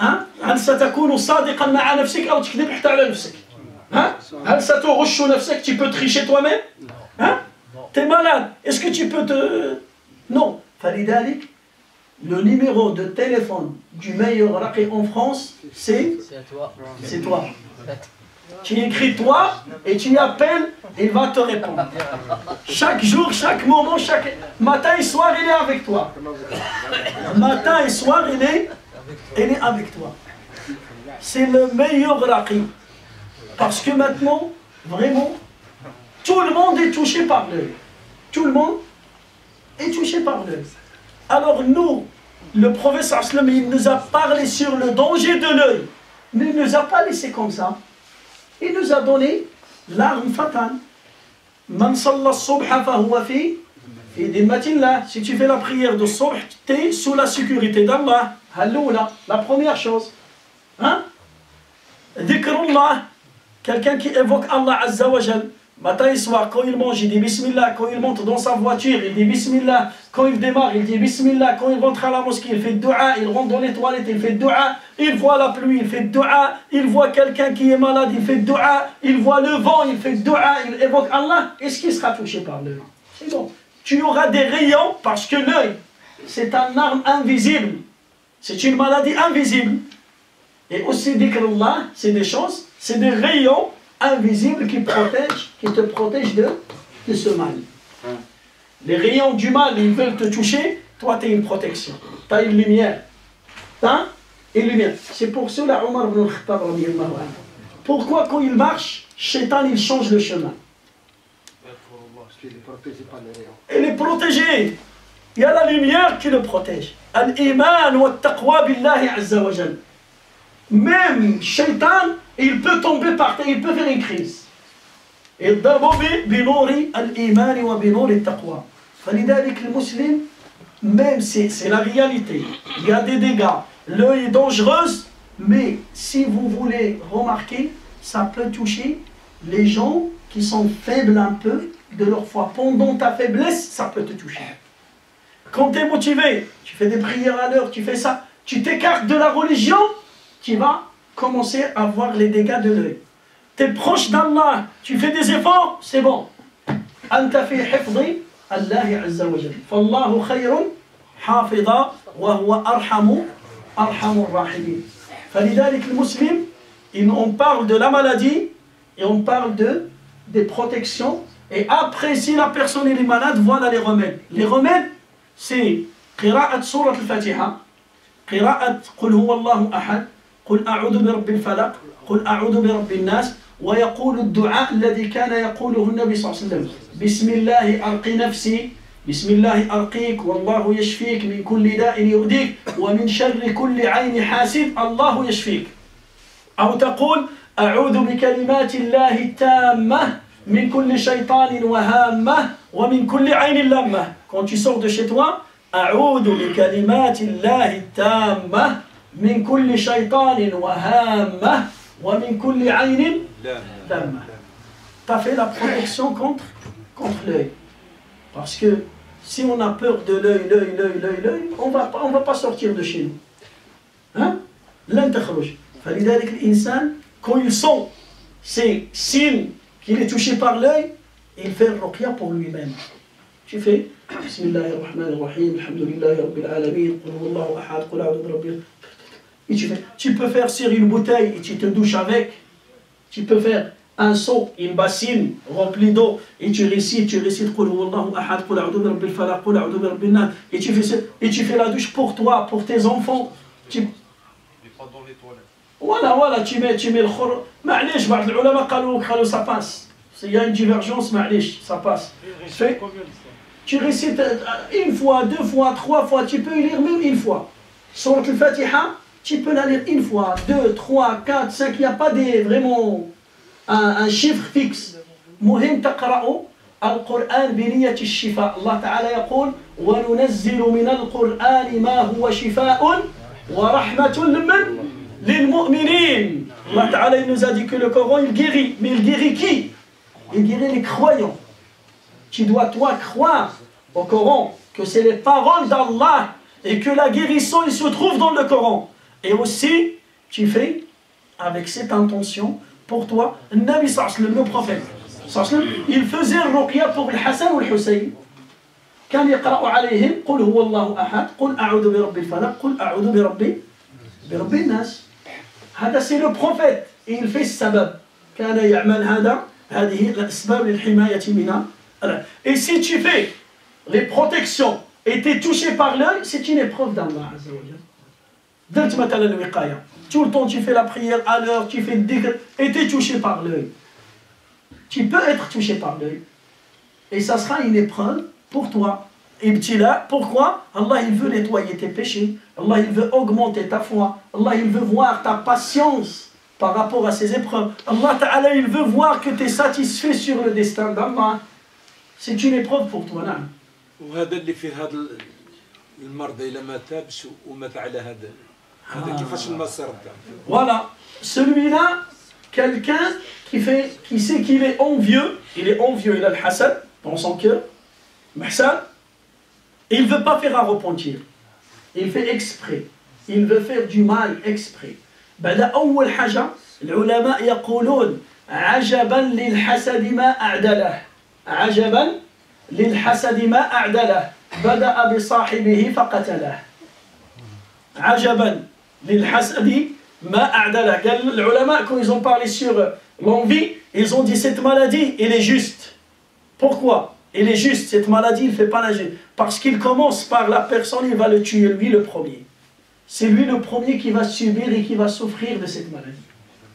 ها؟ هل ستكون صادقا مع نفسك أو تكذب حتى على نفسك؟ ها؟ هل ستغش نفسك؟ Tu peux tricher toi-même? Hein? T'es malade. Est-ce que tu peux te... Non. فلذلك le numéro de téléphone du meilleur raqi en France, c'est toi. C'est toi. Tu écris toi et tu appelles, il va te répondre. Chaque jour, chaque moment, chaque matin et soir, il est avec toi. Matin et soir, il est avec toi. C'est le meilleur raqi. Parce que maintenant, vraiment, tout le monde est touché par l'œil. Tout le monde est touché par l'œil. Alors nous, le prophète sallam, il nous a parlé sur le danger de l'œil. Mais il ne nous a pas laissé comme ça. Il nous a donné l'arme fatale. Man salla subha fahuwa fi dhimmatillah. Si tu fais la prière de subh, tu es sous la sécurité d'Allah. Halloula, la première chose. Hein? Dhikrullah, quelqu'un qui évoque Allah Azza wa Jal. Matin et soir, quand il mange, il dit Bismillah. Quand il monte dans sa voiture, il dit Bismillah. Quand il démarre, il dit Bismillah. Quand il rentre à la mosquée, il fait dua. Il rentre dans les toilettes, il fait dua. Il voit la pluie, il fait dua. Il voit quelqu'un qui est malade, il fait dua. Il voit le vent, il fait dua. Il évoque Allah. Est-ce qu'il sera touché par l'œil? C'est bon. Tu auras des rayons parce que l'œil, c'est un arme invisible. C'est une maladie invisible. Et aussi, dhikrullah, c'est des choses, c'est des rayons invisible qui te protège de ce mal. Les rayons du mal, ils veulent te toucher, toi tu as une protection, tu as une lumière. Hein? Une lumière. C'est pour cela Omar ibn al-Khattab, pourquoi quand il marche, Shaitan il change le chemin? Il est protégé. Il y a la lumière qui le protège. Al-Iman wa taqwa billahi azza wa jal. Même Shaitan, il peut tomber par terre, il peut faire une crise. Et d'abord, binori al-iman wa binori al-taqwa. فلذلك المسلم, même c'est la réalité, il y a des dégâts, l'œil est dangereuse, mais si vous voulez remarquer, ça peut toucher les gens qui sont faibles un peu de leur foi. Pendant ta faiblesse, ça peut te toucher. Quand tu es motivé, tu fais des prières à l'heure, tu fais ça, tu t'écartes de la religion, tu vas commencer à voir les dégâts de l'œil. Tu es proche d'Allah, tu fais des efforts, c'est bon. Anta fi hifzi Allah azza wa jalla. Fallahu khayrun hafidha wa huwa arhamur rahimin. فلذلك المسلم, on parle de la maladie et on parle des protections. Et après, si la personne est malade, voilà les remèdes. Les remèdes, c'est qira'at surat al-Fatiha, qira'at qul huwa Allahu ahad, قل أعوذ برب الفلق قل أعوذ برب الناس ويقول الدعاء الذي كان يقوله النبي صلى الله عليه وسلم بسم الله أرقي نفسي بسم الله أرقيك والله يشفيك من كل داء يؤذيك ومن شر كل عين حاسد الله يشفيك أو تقول أعوذ بكلمات الله التامة من كل شيطان وهامة ومن كل عين لامة. Quand tu sors de chez toi, أعوذ بكلمات الله التامة من كل شيطان وهامة ومن كل عين لامة. Tu as fait la protection contre l'œil. Parce que si on a peur de l'œil, on va pas sortir de chez nous. Hein? لن تخرج. فلذلك الإنسان, quand il sent ces signes qu'il est touché par l'œil, il fait le ruqya pour lui-même. Tu fais Bismillahirrahmanirrahim, alhamdulillahi rabbil alamin, qul huwallahu ahad, qul a'udhu birabbil. Et tu peux faire sur une bouteille et tu te douches avec. Tu peux faire un seau, une bassine remplie d'eau et tu récites qul huwallahu ahad, qul a'udhu birabbil falaq, qul a'udhu birabbin nas, et tu fais la douche pour toi, pour tes enfants. Dans les toilettes. Voilà, tu mets le khor. معليش بعض العلماء قالوا ça passe. S'il y a une divergence, معليش, ça passe. Tu récites une fois, deux fois, trois fois, tu peux lire même une fois. Surat al-Fatiha, tu peux la lire une fois, 2, 3, 4, 5, il n'y a pas vraiment un chiffre fixe. مهم تقرأ القرآن بنية الشفاء. الله تعالى يقول وننزل من القرآن ما هو شفاء ورحمة للمؤمنين. Allah Ta'ala il nous a dit que le Coran il guérit. Mais il guérit qui? Il guérit les croyants. Tu dois toi croire au Coran que c'est les paroles d'Allah et que la guérison il se trouve dans le Coran. Et aussi, tu fais avec cette intention pour toi. Le Nabi sallallahu alayhi wa sallam, le prophète, il faisait ruqya pour le Hassan ou le Hussein. كان يقرأ عليهم قل هو الله أحد قل أعوذ برب الفلق قل أعوذ برب الناس. هذا c'est le prophète et il fait السبب. كان يعمل هذه الأسباب للحماية من. Et si tu fais les protections et tu es touché par l'œil, c'est une épreuve d'Allah Azza wa Jalla. درت مثلا الوقاية. Tout le temps tu fais la prière à l'heure, tu fais le dhikr et tu es touché par l'œil. Tu peux être touché par l'œil. Et ça sera une épreuve pour toi. Ibtila, pourquoi? Allah il veut nettoyer tes péchés. Allah il veut augmenter ta foi. Allah il veut voir ta patience par rapport à ces épreuves. Allah Ta'ala il veut voir que tu es satisfait sur le destin d'Allah. C'est une épreuve pour toi. Non? وهذا اللي فيه هذا المرض إلى ما تابش ومات على هذا كيفاش المصير تاعو. Voilà, celui-là, quelqu'un qui sait qu'il est envieux, il a le hasad dans son cœur, mahsan, et il ne veut pas faire un repentir. Il fait exprès. Il veut faire du mal exprès. بدأ أول حاجة العلماء يقولون عجبا للحسد ما أعدله. عجبا للحسد ما أعدله. بدأ بصاحبه فقتله. عجبا للحسد ما أعدله. Les ulama, quand ils ont parlé sur l'envie, ils ont dit cette maladie, elle est juste. Pourquoi? Elle est juste, cette maladie, il ne fait pas nager. Parce qu'il commence par la personne, il va le tuer, lui le premier. C'est lui le premier qui va subir et qui va souffrir de cette maladie.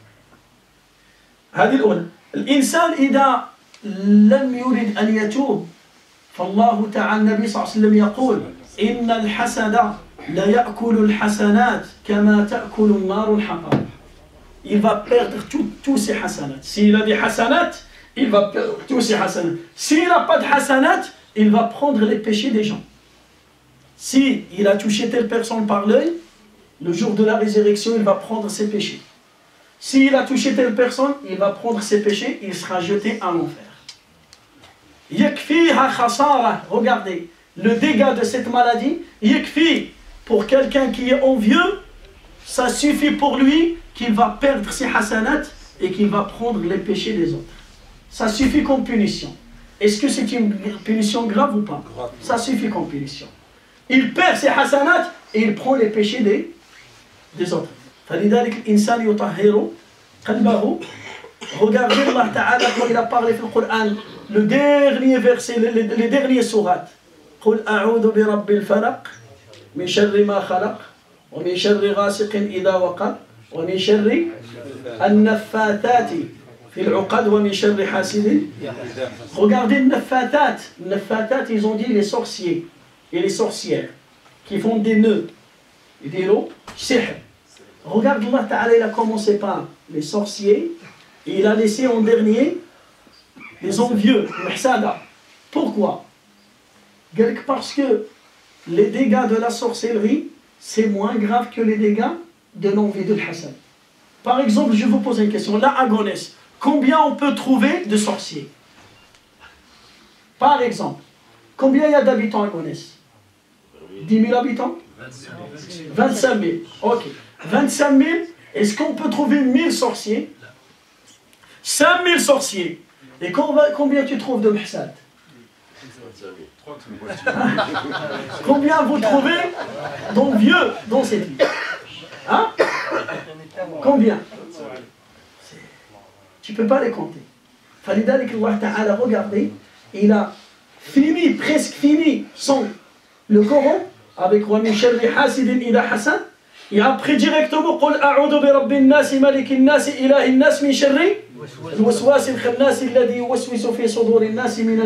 هذه الأولى. الإنسان إذا لم يرد أن يتوب فالله تعالى النبي صلى الله عليه وسلم يقول إن الحسد لا يأكل الحسنات كما تأكل النار الحطب. Il va perdre tous ses hasanats. S'il a des hasanats, il va perdre tous ses hasanats. S'il n'a pas de hasanat, il va prendre les péchés des gens. Si il a touché telle personne par l'œil, le jour de la résurrection, il va prendre ses péchés. S'il a touché telle personne, il va prendre ses péchés, il sera jeté à l'enfer. Yakfiha khasara, regardez, le dégât de cette maladie, yakfi, pour quelqu'un qui est envieux, ça suffit pour lui qu'il va perdre ses hasanats et qu'il va prendre les péchés des autres. Ça suffit comme punition. Est-ce que c'est une punition grave ou pas? Ça suffit comme punition. Il perd ses hasanats et il prend les péchés des autres. فلذلك الإنسان يطهر قلبه. Regardez Allah Ta'ala quand il a parlé dans le Coran, le dernier verset, les derniers sourates. قل أعوذ برب الفلق من شر ما خلق ومن شر غاسق إذا وقب ومن شر النفاثات في العقد ومن شر حاسد. Regardez les naffatat, ils ont dit les sorciers et les sorcières qui font des nœuds et des lots, sihr. Regarde, Allah Ta'ala, il a commencé par les sorciers et il a laissé en dernier les envieux, les hsada. Pourquoi? Parce que les dégâts de la sorcellerie, c'est moins grave que les dégâts de l'envie de l'hasad. Par exemple, je vous pose une question. Là, à Gonesse, combien on peut trouver de sorciers? Par exemple, combien il y a d'habitants à Gonesse? 10 000 habitants? 25 000. Ok. 25 000, est-ce qu'on peut trouver 1000 sorciers? 5 000 sorciers. Et combien tu trouves de mhsad? Combien vous trouvez d'envieux dans cette vie? Hein? Combien? Tu ne peux pas les compter. فلذلك Allah Ta'ala, regardez, il a fini, presque fini le Coran avec وَمِنْ شَرِّ حَاسِدٍ إِذَا حَسَدَ. Et après directement قل أعوذ برب الناس ملك الناس إله الناس من شر الوسواس الخناس الذي يوسوس في صدور الناس من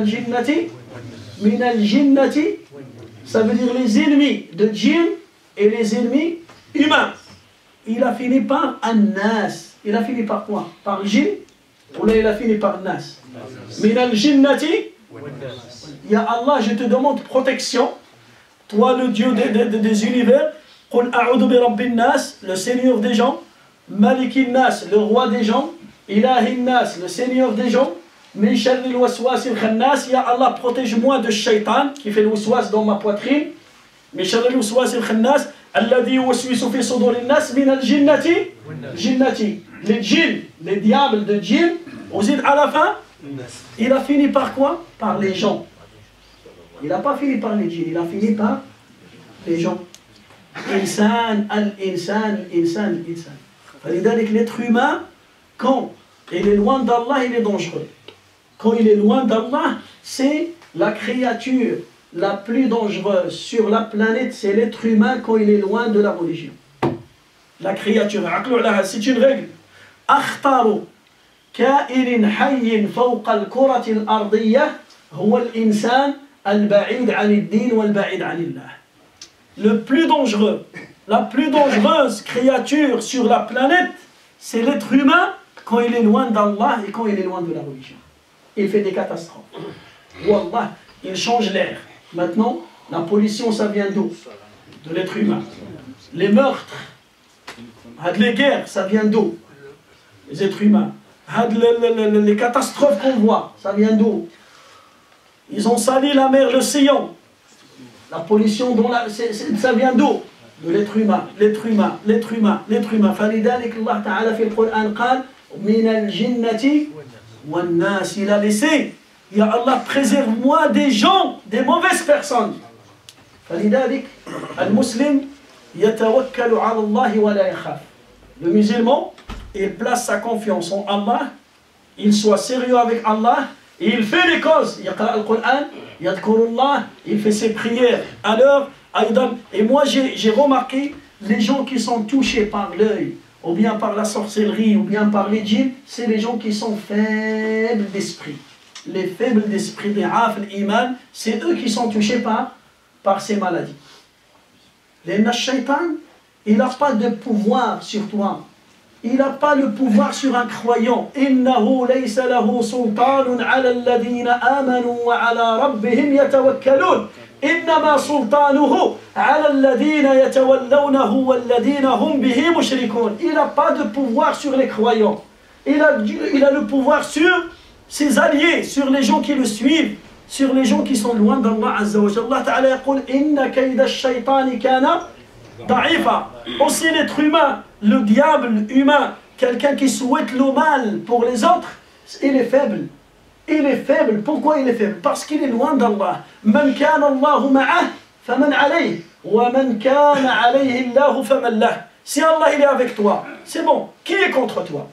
الجنة. Ça veut dire les ennemis de djinn et les ennemis humains. Il a fini par An-Nas. Il a fini par quoi? Par djinn? Ou là il a fini par Nas? من الجنة. Ya Allah, je te demande protection, toi le Dieu des univers. قل أعوذ برب الناس, le Seigneur des gens, ملك الناس, le roi des gens, إله الناس, le Seigneur des gens, من شر الوسواس الخناس. Ya Allah, protège-moi de shaitan qui fait le waswas dans ma poitrine, من شر الوسواس الخناس الذي يوسوس في صدور الناس من الجنة جنة. Les djinns, les diables de djinns, à la fin, il a fini par quoi? Par les gens. Il n'a pas fini par les djinns, il a fini par les gens. Insan, al-insan, al-insan, al-insan. فلذلك l'être humain, quand il est loin d'Allah, il est dangereux. Quand il est loin d'Allah, c'est la créature la plus dangereuse sur la planète, c'est l'être humain quand il est loin de la religion. La créature, c'est une règle. أخطر كائن حي فوق الكرة الأرضية هو الإنسان البعيد عن الدين والبعيد عن الله. Le plus dangereux, la plus dangereuse créature sur la planète, c'est l'être humain quand il est loin d'Allah et quand il est loin de la religion. Il fait des catastrophes. Wallah, il change l'air. Maintenant, la pollution, ça vient d'où? De l'être humain. Les meurtres, les guerres, ça vient d'où? Les êtres humains. Les catastrophes qu'on voit, ça vient d'où? Ils ont sali la mer, l'océan. La pollution, ça vient d'où? De l'être humain, l'être humain, l'être humain, l'être humain. فلذلك الله تعالى في القرآن قال من الجنة والناس. Il a laissé. Ya Allah, préserve-moi des gens, des mauvaises personnes. فلذلك المسلم يتوكل على الله ولا يخاف. Le musulman, il place sa confiance en Allah, il soit sérieux avec Allah, et il fait les causes. يقرأ القرآن, يذكر الله, il fait ses prières à l'heure. Et moi j'ai remarqué les gens qui sont touchés par l'œil, ou bien par la sorcellerie, ou bien par les djinns, c'est les gens qui sont faibles d'esprit. Les faibles d'esprit, des haf, l'iman, c'est eux qui sont touchés par ces maladies. Le shaitan, il n'a pas de pouvoir sur toi. Il n'a pas le pouvoir sur un croyant. إِنَّهُ لَيْسَ لَهُ سُلْطَانٌ عَلَى الَّذِينَ آمَنُوا وَعَلَى رَبِّهِمْ يَتَوَكَّلُونَ إِنَّمَا سُلْطَانُهُ عَلَى الَّذِينَ يَتَوَلَّوْنَهُ وَالَّذِينَ هُمْ بِهِ مُشْرِكُونَ. Il n'a pas de pouvoir sur les croyants. Il a le pouvoir sur ses alliés, sur les gens qui le suivent, sur les gens qui sont loin d'Allah Azza wa Jalla. Allah Ta'ala يقول إِنَّ كَيْدَ الشَّيْطَانِ كَانَ ضَعِيفًا. Aussi l'être humain, le diable humain, quelqu'un qui souhaite le mal pour les autres, il est faible. Il est faible. Pourquoi il est faible? Parce qu'il est loin d'Allah. من كان الله معه فمن عليه ومن كان عليه الله فمن له. Si Allah il est avec toi, c'est bon. Qui est contre toi?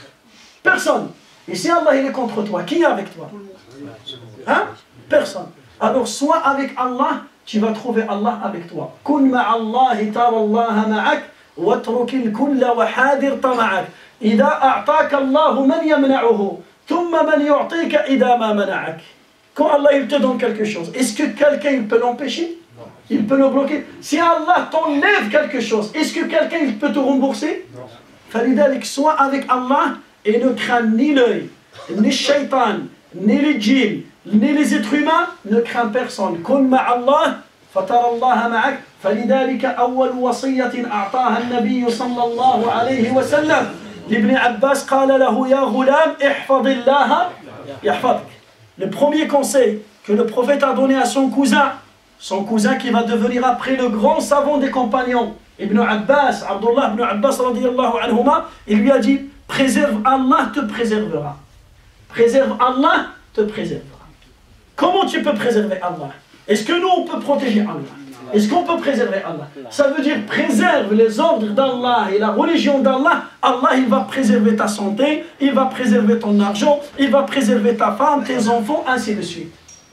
Personne. Et si Allah il est contre toi, qui est avec toi? Hein? Personne. Alors sois avec Allah, tu vas trouver Allah avec toi. كن مع الله ترى الله معك واترك الكل وحاذر طمعك. إذا أعطاك الله من يمنعه ثم من يعطيك إذا ما منعك. Quand Allah il te donne quelque chose, est-ce que quelqu'un il peut l'empêcher? Il peut le bloquer. Si Allah t'enlève quelque chose, est-ce que quelqu'un il peut te rembourser? فلذلك sois avec Allah et ne crains ni l'œil, ni le shaitan, ni les djinns, ni les êtres humains, ne crains personne. كن مع الله فترى الله معك. فلذلك أول وصية أعطاها النبي صلى الله عليه وسلم لابن عباس قال له يا غلام احفظ الله يحفظك. Le premier conseil que le prophète a donné à son cousin qui va devenir après le grand savant des compagnons, Ibn Abbas, Abdullah ibn Abbas radiyallahu anhuma, il lui a dit préserve Allah te préservera. Préserve Allah te préservera. Comment tu peux préserver Allah? Est-ce que nous on peut protéger Allah? Est-ce qu'on peut préserver Allah? Ça veut dire préserve les ordres d'Allah et la religion d'Allah. Allah il va préserver ta santé, il va préserver ton argent, il va préserver ta femme, tes enfants, ainsi de suite.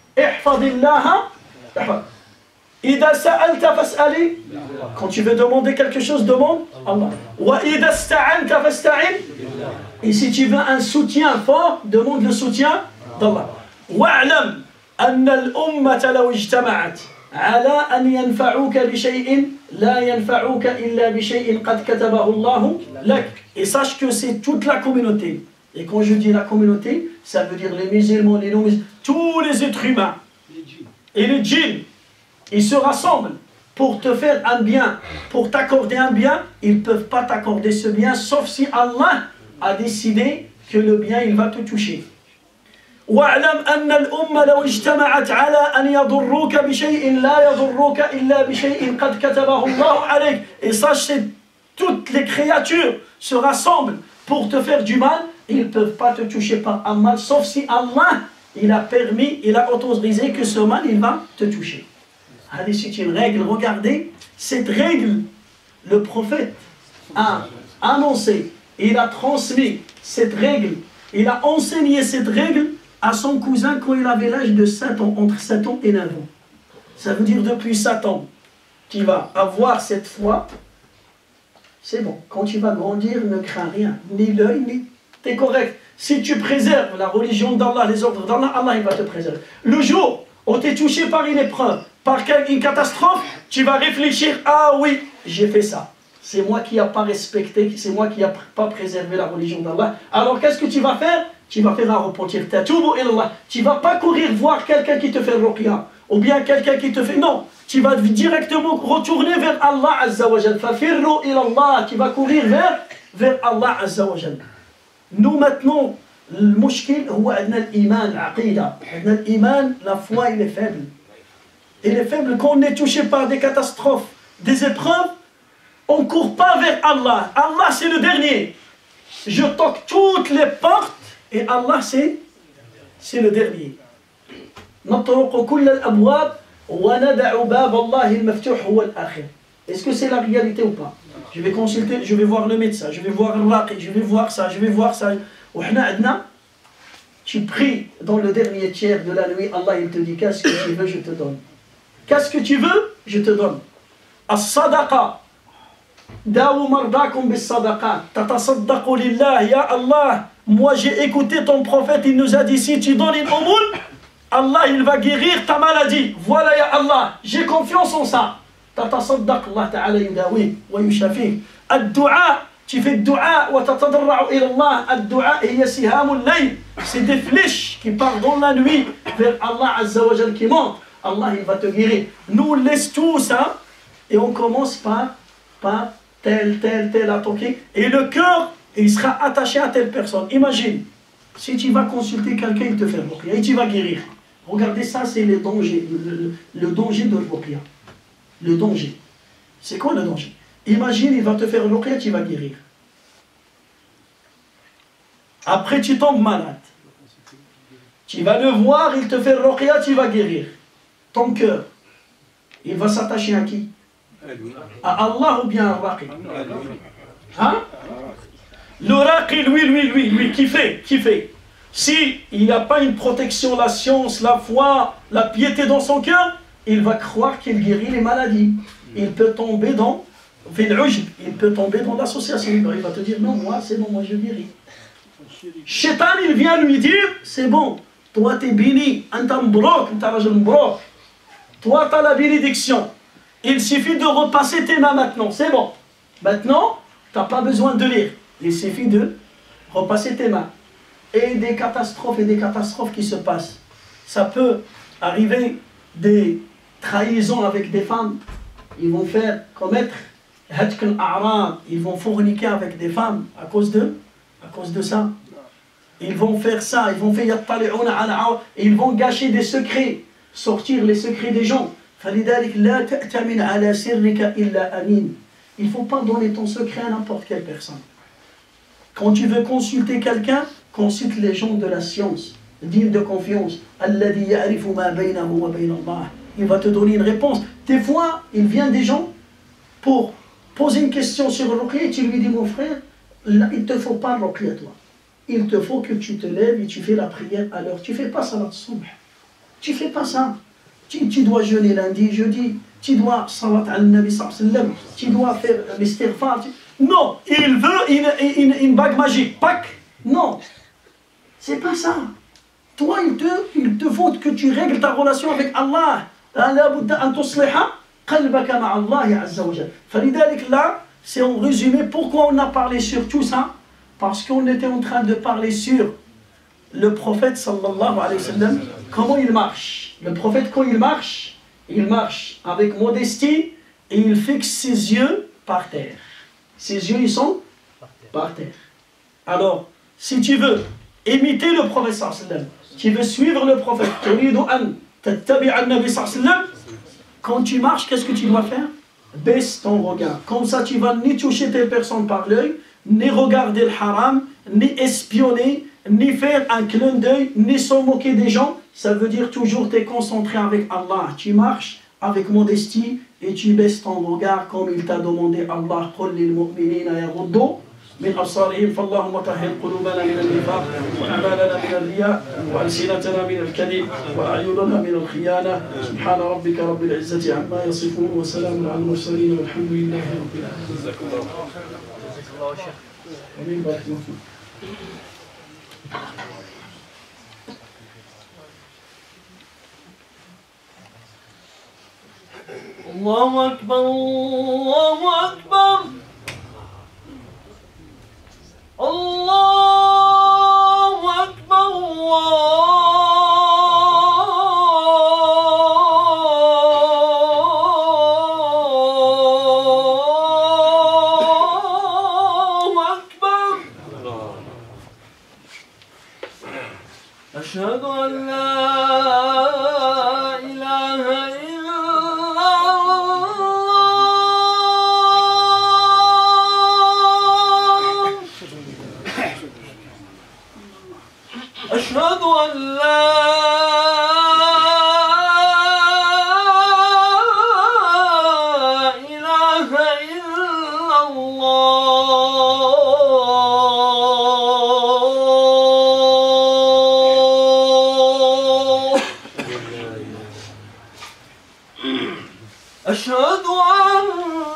إذا سألت فاسأل. Quand tu veux demander quelque chose, demande Allah. وإذا استعنت فاستعن. Et si tu veux un soutien fort, demande le soutien d'Allah. واعلم أن الأمة لو اجتمعت على أن ينفعوك بشيء لا ينفعوك إلا بشيء قد كتبه الله لك. Et sache que c'est toute la communauté. Et quand je dis la communauté, ça veut dire les musulmans, les non-musulmans, tous les êtres humains et les djinns. Ils se rassemblent pour te faire un bien, pour t'accorder un bien. Ils ne peuvent pas t'accorder ce bien, sauf si Allah a décidé que le bien, il va te toucher. واعلم أن الأمة لو اجتمعت على أن يضروك بشيء لا يضروك إلا بشيء قد كتبه الله عليك. Et sache que toutes les créatures se rassemblent pour te faire du mal, ils ne peuvent pas te toucher par un mal, sauf si Allah, il a permis, il a autorisé que ce mal, il va te toucher. Allez, c'est une règle, regardez, cette règle, le prophète a annoncé, il a transmis cette règle, il a enseigné cette règle à son cousin quand il avait l'âge de 7 ans, entre 7 ans et 9 ans. Ça veut dire depuis 7 ans, tu vas avoir cette foi, c'est bon. Quand tu vas grandir, ne crains rien, ni l'œil, ni... T'es correct. Si tu préserves la religion d'Allah, les ordres d'Allah, Allah il va te préserver. Le jour où tu es touché par une épreuve, par une catastrophe, tu vas réfléchir, ah oui, j'ai fait ça. C'est moi qui n'ai pas respecté, c'est moi qui n'ai pas préservé la religion d'Allah. Alors qu'est-ce que tu vas faire? Tu vas faire un repentir. Tu ne vas pas courir voir quelqu'un qui te fait ruqya, ou bien quelqu'un qui te fait... Non, tu vas directement retourner vers Allah Azza wa Jal. Fafirru ilallah, tu vas courir vers Allah Azza wa Jal. Nous maintenant, le mushkil, c'est l'iman, l'aqida. L'iman, la foi, il est faible. Il est faible quand on est touché par des catastrophes, des épreuves. On ne court pas vers Allah. Allah, c'est le dernier. Je toque toutes les portes et Allah, c'est le dernier. نطرق كل الأبواب وندع باب الله المفتوح هو الآخر. Est-ce que c'est la réalité ou pas? Je vais consulter, je vais voir le médecin, je vais voir le raqi, je vais voir ça, je vais voir ça. Tu pries dans le dernier tiers de la nuit, Allah il te dit qu'est-ce que tu veux, je te donne. Qu'est-ce que tu veux, je te donne. As-sadaqa. Daou mardakum bis-sadaqat. Tatasaddaqu lillah, ya Allah. Moi j'ai écouté ton prophète, il nous a dit si tu donnes une aumône, Allah il va guérir ta maladie. Voilà ya Allah, j'ai confiance en ça. تتصدق الله تعالى يداويه ويشافيه. الدعاء tu fais dua وتتضرع إلى الله. الدعاء هي سهام الليل. C'est des flèches qui partent dans la nuit vers Allah Azza wa Jal qui montent. Allah il va te guérir. Nous laisse tout ça et on commence par tel attaqué. Et le cœur il sera attaché à telle personne. Imagine si tu vas consulter quelqu'un il te fait ruqya et tu vas guérir. Regardez ça, c'est le danger, le danger de ruqya. Le danger. C'est quoi le danger? Imagine, il va te faire ruqya, tu vas guérir. Après, tu tombes malade. Tu vas le voir, il te fait ruqya, tu vas guérir. Ton cœur, il va s'attacher à qui? À Allah ou bien à raqi? Hein? Le raqi, lui, qui fait? Si il n'a pas une protection, la science, la foi, la piété dans son cœur, il va croire qu'il guérit les maladies. Il peut tomber dans l'association. Il va te dire, non, moi, c'est bon, moi je guéris. Shaitan, il vient lui dire, c'est bon, toi t'es béni, toi t'as la bénédiction. Il suffit de repasser tes mains maintenant, c'est bon. Maintenant, t'as pas besoin de lire. Il suffit de repasser tes mains. Et des catastrophes qui se passent. Ça peut arriver des trahisons avec des femmes. Ils vont commettre ils vont forniquer avec des femmes à cause de ça. Ils vont faire ça, ils vont gâcher des secrets, sortir les secrets des gens. Il ne faut pas donner ton secret à n'importe quelle personne. Quand tu veux consulter quelqu'un, consulte les gens de la science, dignes de confiance. Il va te donner une réponse. Des fois, il vient des gens pour poser une question sur le ruqya et tu lui dis, mon frère, là, il ne te faut pas le ruqya toi. Il te faut que tu te lèves et tu fais la prière à l'heure. Tu ne fais pas salat subh. Tu ne fais pas ça. Tu dois jeûner lundi, jeudi. Tu dois salat al-Nabi sallallahu alayhi wa sallam. Tu dois faire l'istighfar. Non, il veut une bague magique. Pâques. Non. C'est pas ça. Toi, il te faut que tu règles ta relation avec Allah. Là, c'est en résumé pourquoi on a parlé sur tout ça. Parce qu'on était en train de parler sur le prophète sallallahu alayhi wa sallam, comment il marche. Le prophète, quand il marche avec modestie et il fixe ses yeux par terre. Ses yeux, ils sont par terre. Alors, si tu veux imiter le prophète sallallahu alayhi wa sallam, Tu veux suivre le prophète. Quand tu marches, qu'est-ce que tu dois faire? Baisse ton regard. Comme ça, tu vas ni toucher telle personne par l'œil, ni regarder le haram, ni espionner, ni faire un clin d'œil, ni se moquer des gens. Ça veut dire toujours tu es concentré avec Allah. Tu marches avec modestie et tu baisses ton regard comme il t'a demandé Allah. من أبصارهم فاللهم طهر قلوبنا من النفاق وأعمالنا من الرياء وألسنتنا من الكذب وأعيننا من الخيانة سبحان ربك رب العزة عما يصفون وسلام على المرسلين والحمد لله رب العالمين. جزاك الله خير. آمين بارك الله فيك. الله أكبر الله أكبر الله أكبر الله أكبر أشهد أن لا إله إلا أشهد أن لا إله إلا الله أشهد أن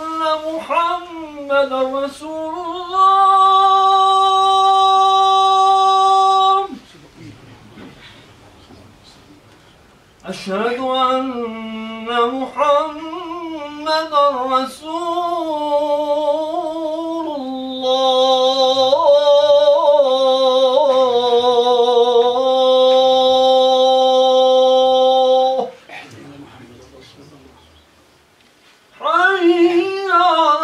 محمدا رسول الله أشهد أن محمدا رسول الله حي على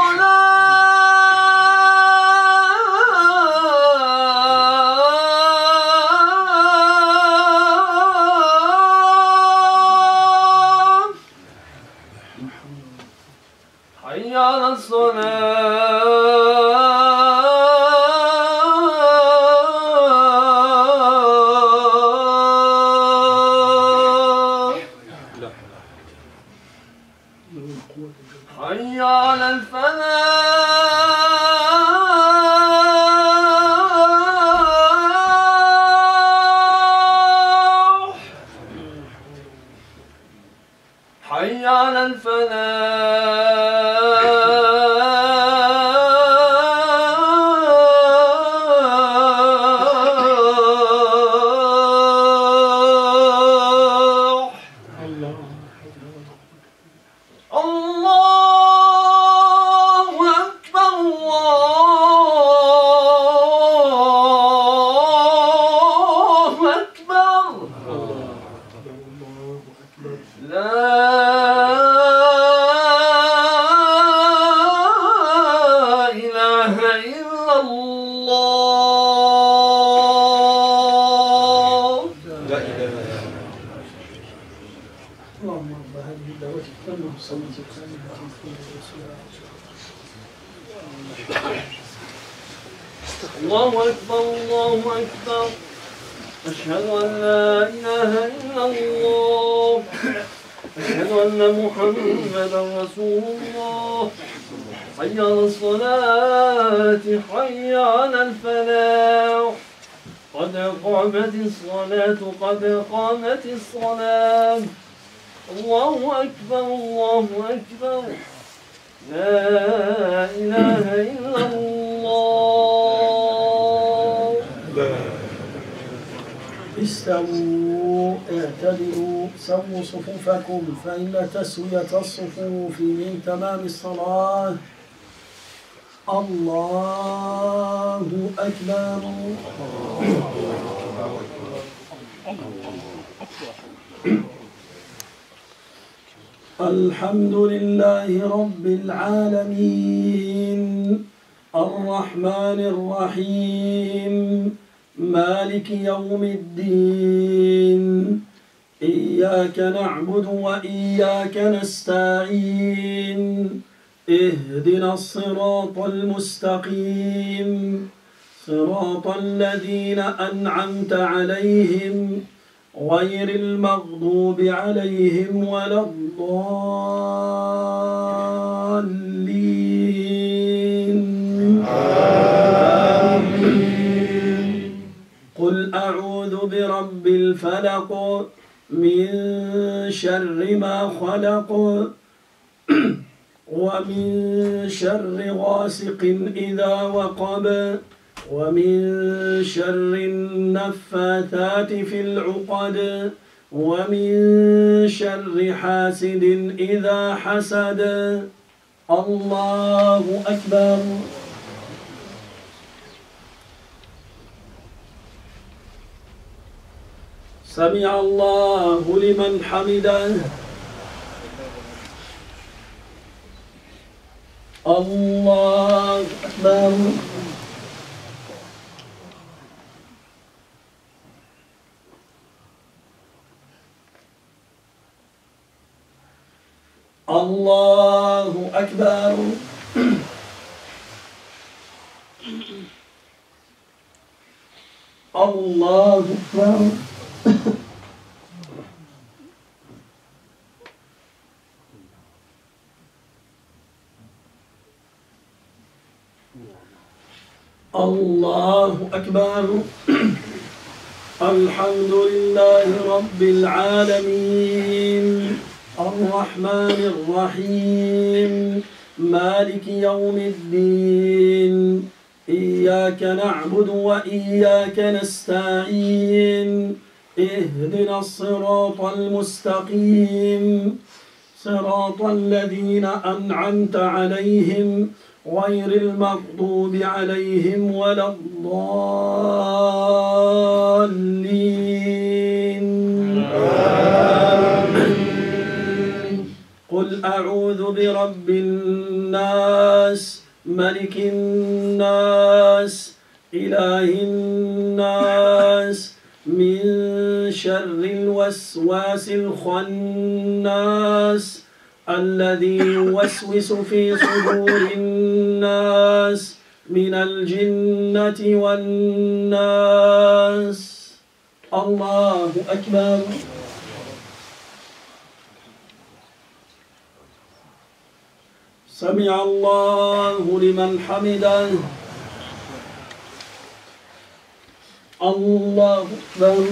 الصلاة حي على الفلاح حي على الفلاح الله أكبر الله أكبر لا إله إلا الله لا إله إلا اللهم رب هذه الدعوة التامة والصلاة القائمة الله أكبر الله أكبر أشهد أن لا إله إلا الله أشهد أن محمدا رسول الله حي على الصلاة حي على الفلاح قد قامت الصلاة قد قامت الصلاة الله أكبر الله أكبر لا إله إلا الله استووا اعتدلوا سووا صفوفكم فإن تسوية الصفوف من تمام الصلاة الله أكبر الحمد لله رب العالمين الرحمن الرحيم مالك يوم الدين إياك نعبد وإياك نستعين اهدنا الصراط المستقيم صراط الذين أنعمت عليهم غير المغضوب عليهم ولا الضالين آمين. قل أعوذ برب الفلق من شر ما خلق ومن شر غاسق إذا وقب ومن شر النفاثات في العقد ومن شر حاسد إذا حسد. الله أكبر. سمع الله لمن حمده. الله أكبر. الله أكبر. الله أكبر. الله أكبر. الحمد لله رب العالمين الرحمن الرحيم مالك يوم الدين إياك نعبد وإياك نستعين اهدنا الصراط المستقيم صراط الذين أنعمت عليهم غير المغضوب عليهم ولا الضالين آمين. قل أعوذ برب الناس ملك الناس إله الناس من شر الوسواس الخناس الذي يوسوس في صدور الناس من الجنة والناس. الله أكبر. سمع الله لمن حمده. الله أكبر.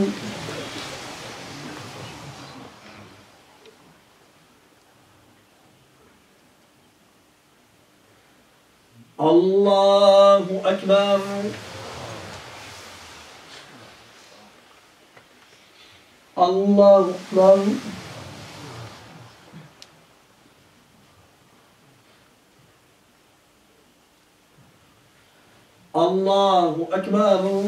الله أكبر. الله أكبر. الله أكبر.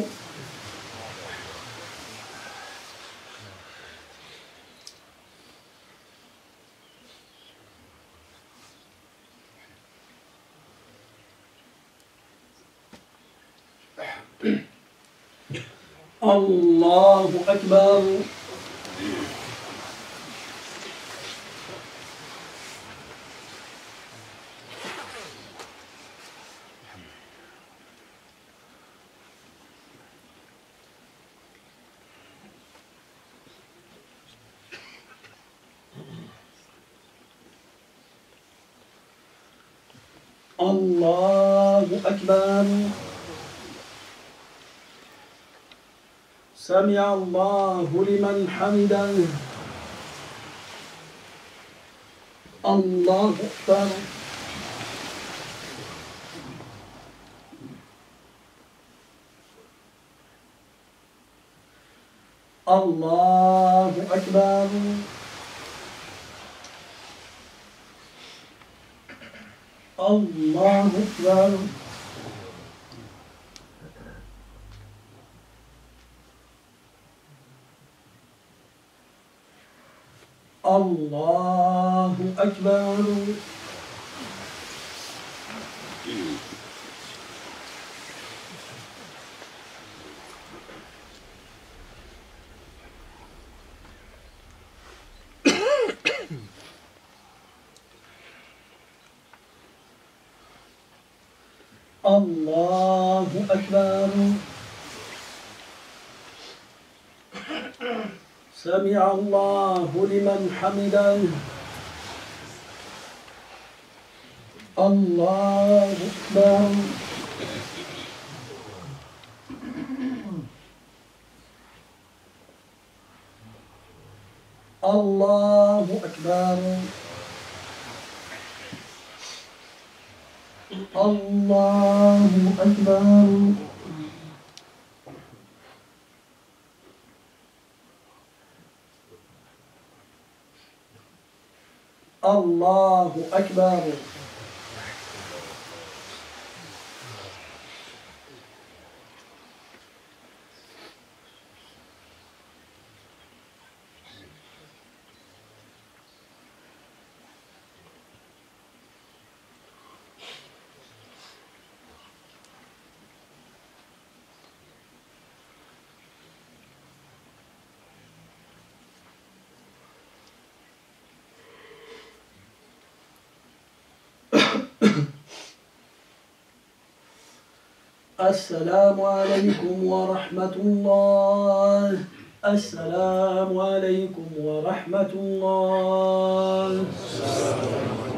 الله أكبر. الله أكبر. سمع الله لمن حمده. الله أكبر. الله أكبر. الله أكبر. الله أكبر. الله أكبر. سمع الله لمن حمده. الله أكبر. الله أكبر. الله أكبر. الله أكبر. السلام عليكم ورحمة الله. السلام عليكم ورحمة الله.